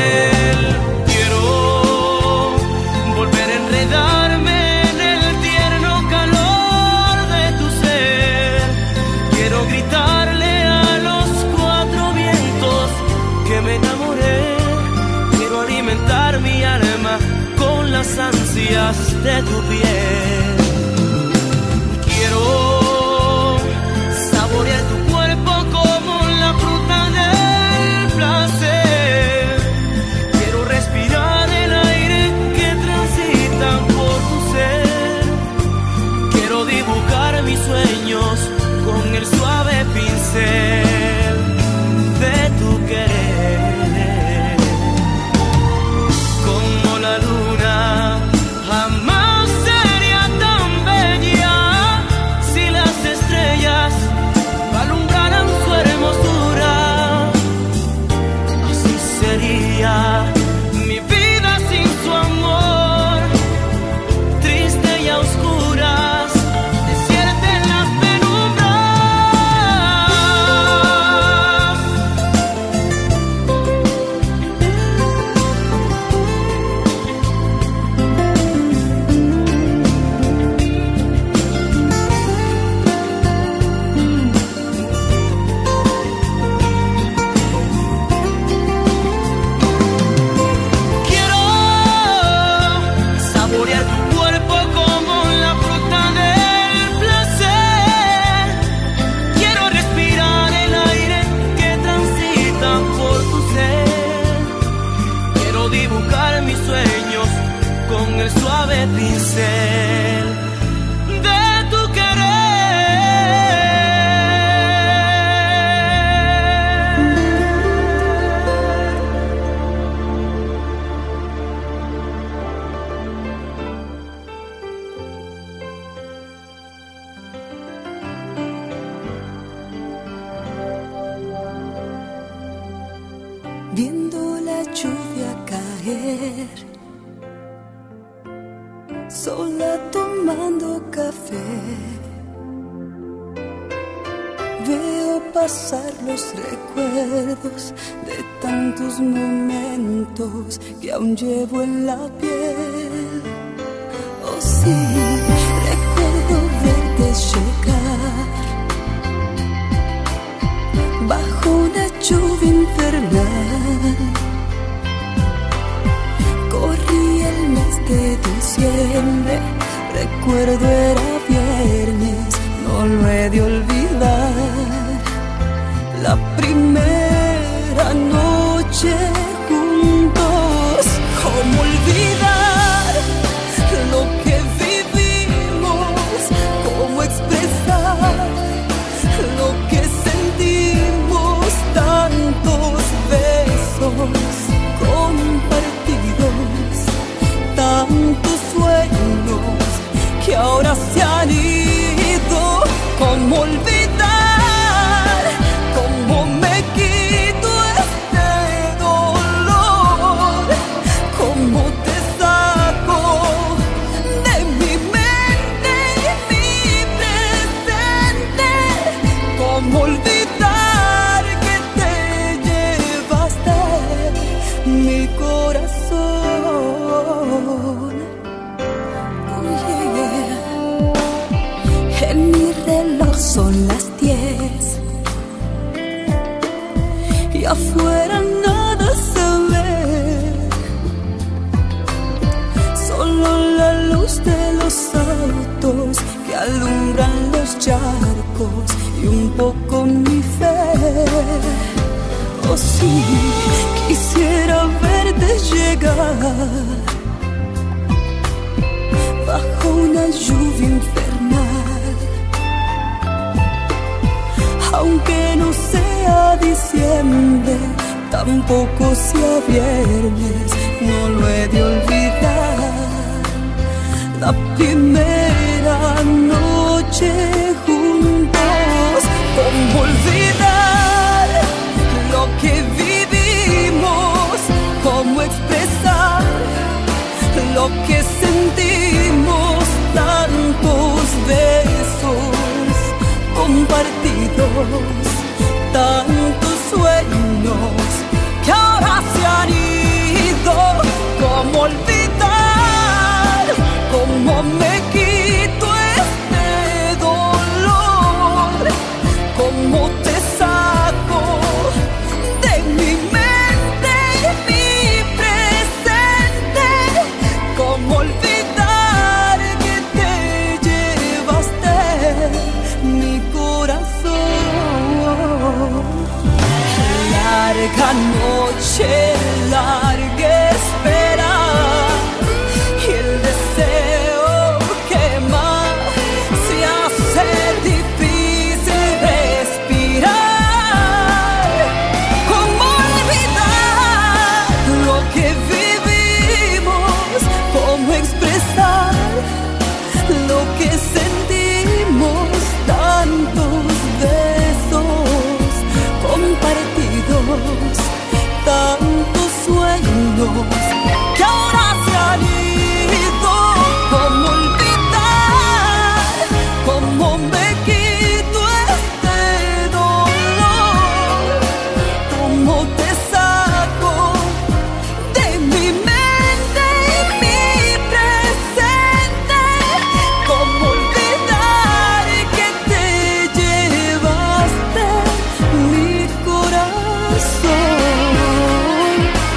Enredarme en el tierno calor de tu ser. Quiero gritarle a los cuatro vientos que me enamoré. Quiero alimentar mi alma con las ansias de tu piel. Quiero saborear tu cuerpo como la fruta del placer. Quiero respirar el aire que transita por tu ser. Quiero dibujar mis sueños con el suave pincel de tu querer. Como la luna jamás sería tan bella si las estrellas alumbraran su hermosura. Así sería mi vida sin su amor, triste y a oscuras, desierta en las penumbras. Quiero saborear tu cuerpo como la fruta del placer. Quiero respirar el aire que transita por tu ser. Quiero dibujar mis sueños con el suave pincel de tu querer. ayer, sola tomando café, veo pasar los recuerdos de tantos momentos que aún llevo en la piel. Oh sí, recuerdo verte llegar bajo una lluvia infernal. Corría el mes de diciembre, recuerdo era viernes, no lo he de olvidar. La primera noche juntos, ¿cómo olvidar lo que vivimos? ¿Cómo expresar lo que sentimos? Tantos besos compartidos, tantos sueños que ahora se han ido. ¿Cómo olvidar? ¿Cómo me quito este dolor? ¿Cómo te saco de mi mente y mi presente? ¿Cómo olvidar que te llevaste mi corazón? Oh, yeah. En mi reloj son las 10 y afuera nada se ve, solo la luz de los autos que alumbran los charcos y un poco mi fe. Oh sí, quisiera verte llegar bajo una lluvia infernal, aunque no sea diciembre, tampoco sea viernes, no lo he de olvidar. La primera noche juntos, ¿cómo olvidar lo que vivimos? ¿Cómo expresar lo que sentimos? Tantos besos compartidos, tantos sueños que ahora se han ido. ¿Cómo olvidar? ¿Cómo me quito este dolor? ¿Cómo te saco de mi mente y mi presente? ¿Cómo olvidar que te llevaste mi corazón? Larga noche, larga espera, y el deseo que más se hace difícil respirar. ¿Cómo olvidar lo que vivimos? ¿Cómo expresar lo que sentimos? Tantos besos compartidos, tantos sueños que ahora se han ido. ¿Cómo olvidar? ¿Cómo me quito este dolor? ¿Cómo te saco de mi mente y mi presente? ¿Cómo olvidar que te llevaste mi corazón?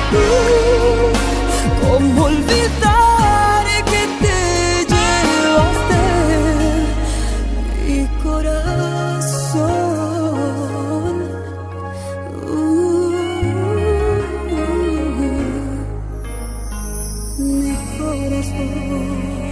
¿Cómo olvidar que te llevaste mi corazón? Mi corazón.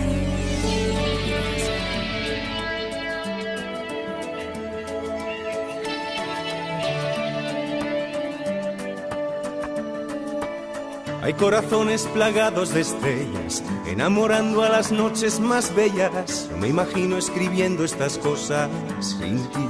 Hay corazones plagados de estrellas, enamorando a las noches más bellas. No me imagino escribiendo estas cosas sin ti.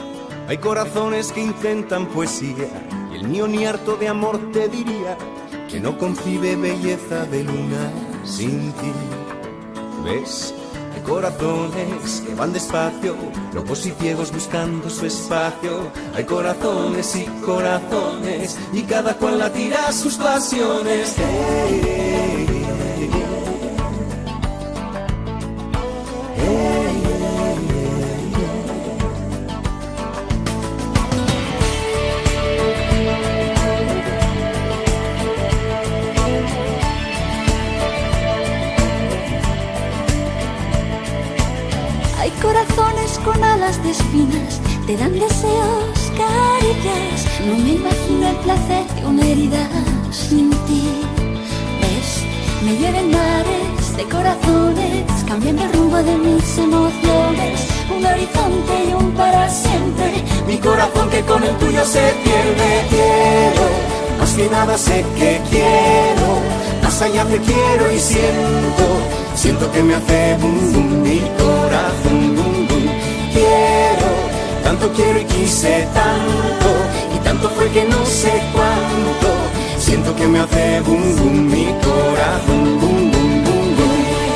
Hay corazones que intentan poesía, y el mío ni harto de amor te diría que no concibe belleza de luna sin ti. ¿Ves? Hay corazones que van despacio, locos y ciegos buscando su espacio. Hay corazones y cada cual latirá sus pasiones. Corazones con alas de espinas te dan deseos, caricias. No me imagino el placer de una herida sin ti. ¿Ves? Me llueven mares de corazones, cambiando el rumbo de mis emociones. Un horizonte y un para siempre. Mi corazón que con el tuyo se pierde. Quiero, más que nada sé que quiero. Más allá te quiero y siento que me hace bum bum mi corazón bum bum. Tanto quiero y quise tanto, y tanto fue que no sé cuánto. Siento que me hace bum bum mi corazón bum bum bum bum.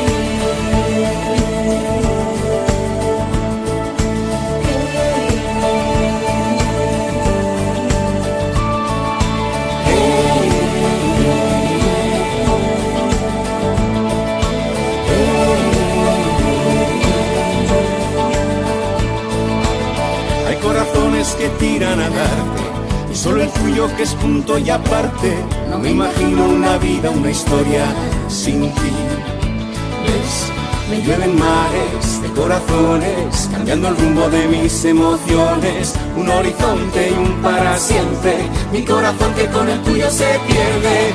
Corazones que tiran a darte, y solo el tuyo que es punto y aparte. No me imagino una vida, una historia sin ti. ¿Ves? Me llueven mares de corazones, cambiando el rumbo de mis emociones. Un horizonte y un para siempre. Mi corazón que con el tuyo se pierde.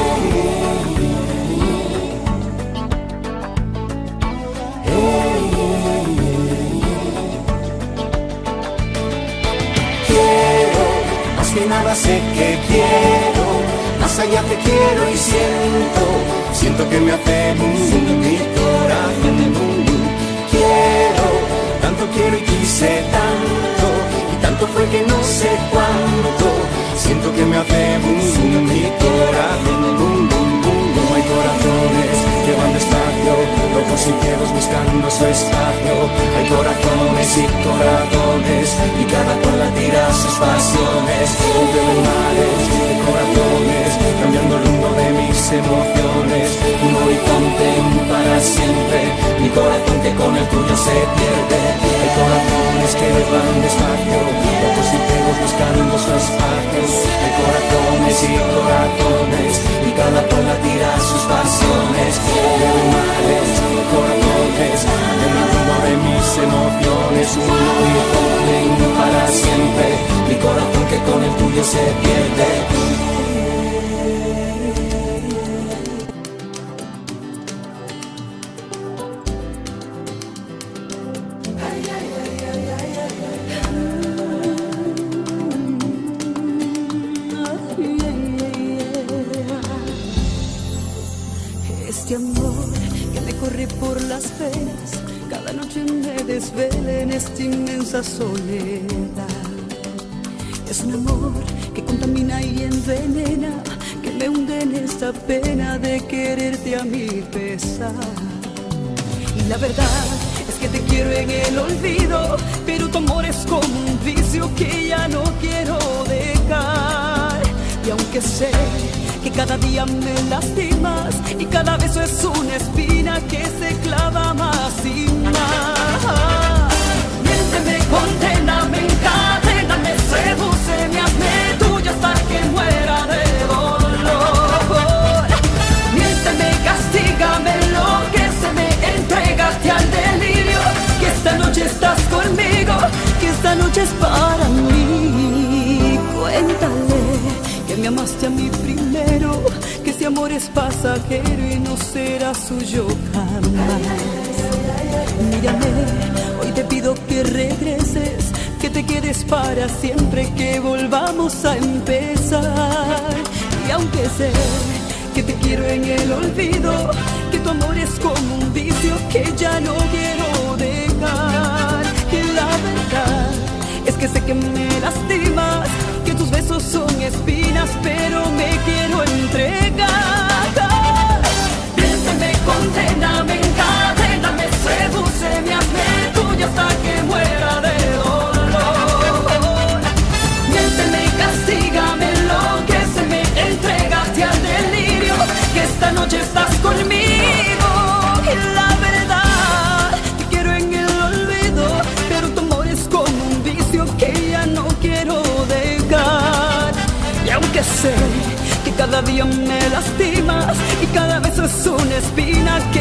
Que nada sé que quiero, más allá te quiero y siento que me hace bum bum mi corazón bum bum. Tanto quiero y quise tanto, y tanto fue que no sé cuánto. Siento que me hace bum bum mi corazón bum bum bum bum. Hay corazones que van despacio, locos y ciegos buscando su espacio. Hay corazones y cada cual latirá sus pasiones. Llueven mares de corazones, cambiando el rumbo de mis emociones. Un horizonte para siempre, mi corazón que con el tuyo se pierde. Hay corazones que van despacio, locos y ciegos buscando su espacio. Hay corazones y cada cual latirá sus pasiones. Llueven mares de corazones, cambiando el rumbo de mis emociones. Un horizonte para siempre, mi corazón que con el tuyo se pierde. Este amor que me corre por las venas, cada noche me desvela en esta inmensa soledad. Es un amor que contamina y envenena, que me hunde en esta pena de quererte a mi pesar. Y la verdad es que te quiero en el olvido, pero tu amor es como un vicio que ya no quiero dejar. Y aunque sé que cada día me lastimas y cada beso es una espina que se clava más y más. Miénteme, condena, me encadena, me seduce, me hazme tuya hasta que muera de dolor. Miénteme, castígame, enloquéceme, entrégate al delirio, que esta noche estás conmigo, que esta noche es para mí. Cuéntale que me amaste a mí primero, que este amor es pasajero y no será suyo jamás. Mírame, hoy te pido que regreses, que te quedes para siempre, que volvamos a empezar. Y aunque sé que te quiero en el olvido, que tu amor es como un vicio que ya no quiero dejar. Y la verdad es que sé que me lastimas, que tus besos son espinas, pero me quiero entregar. lastimas y cada beso es una espina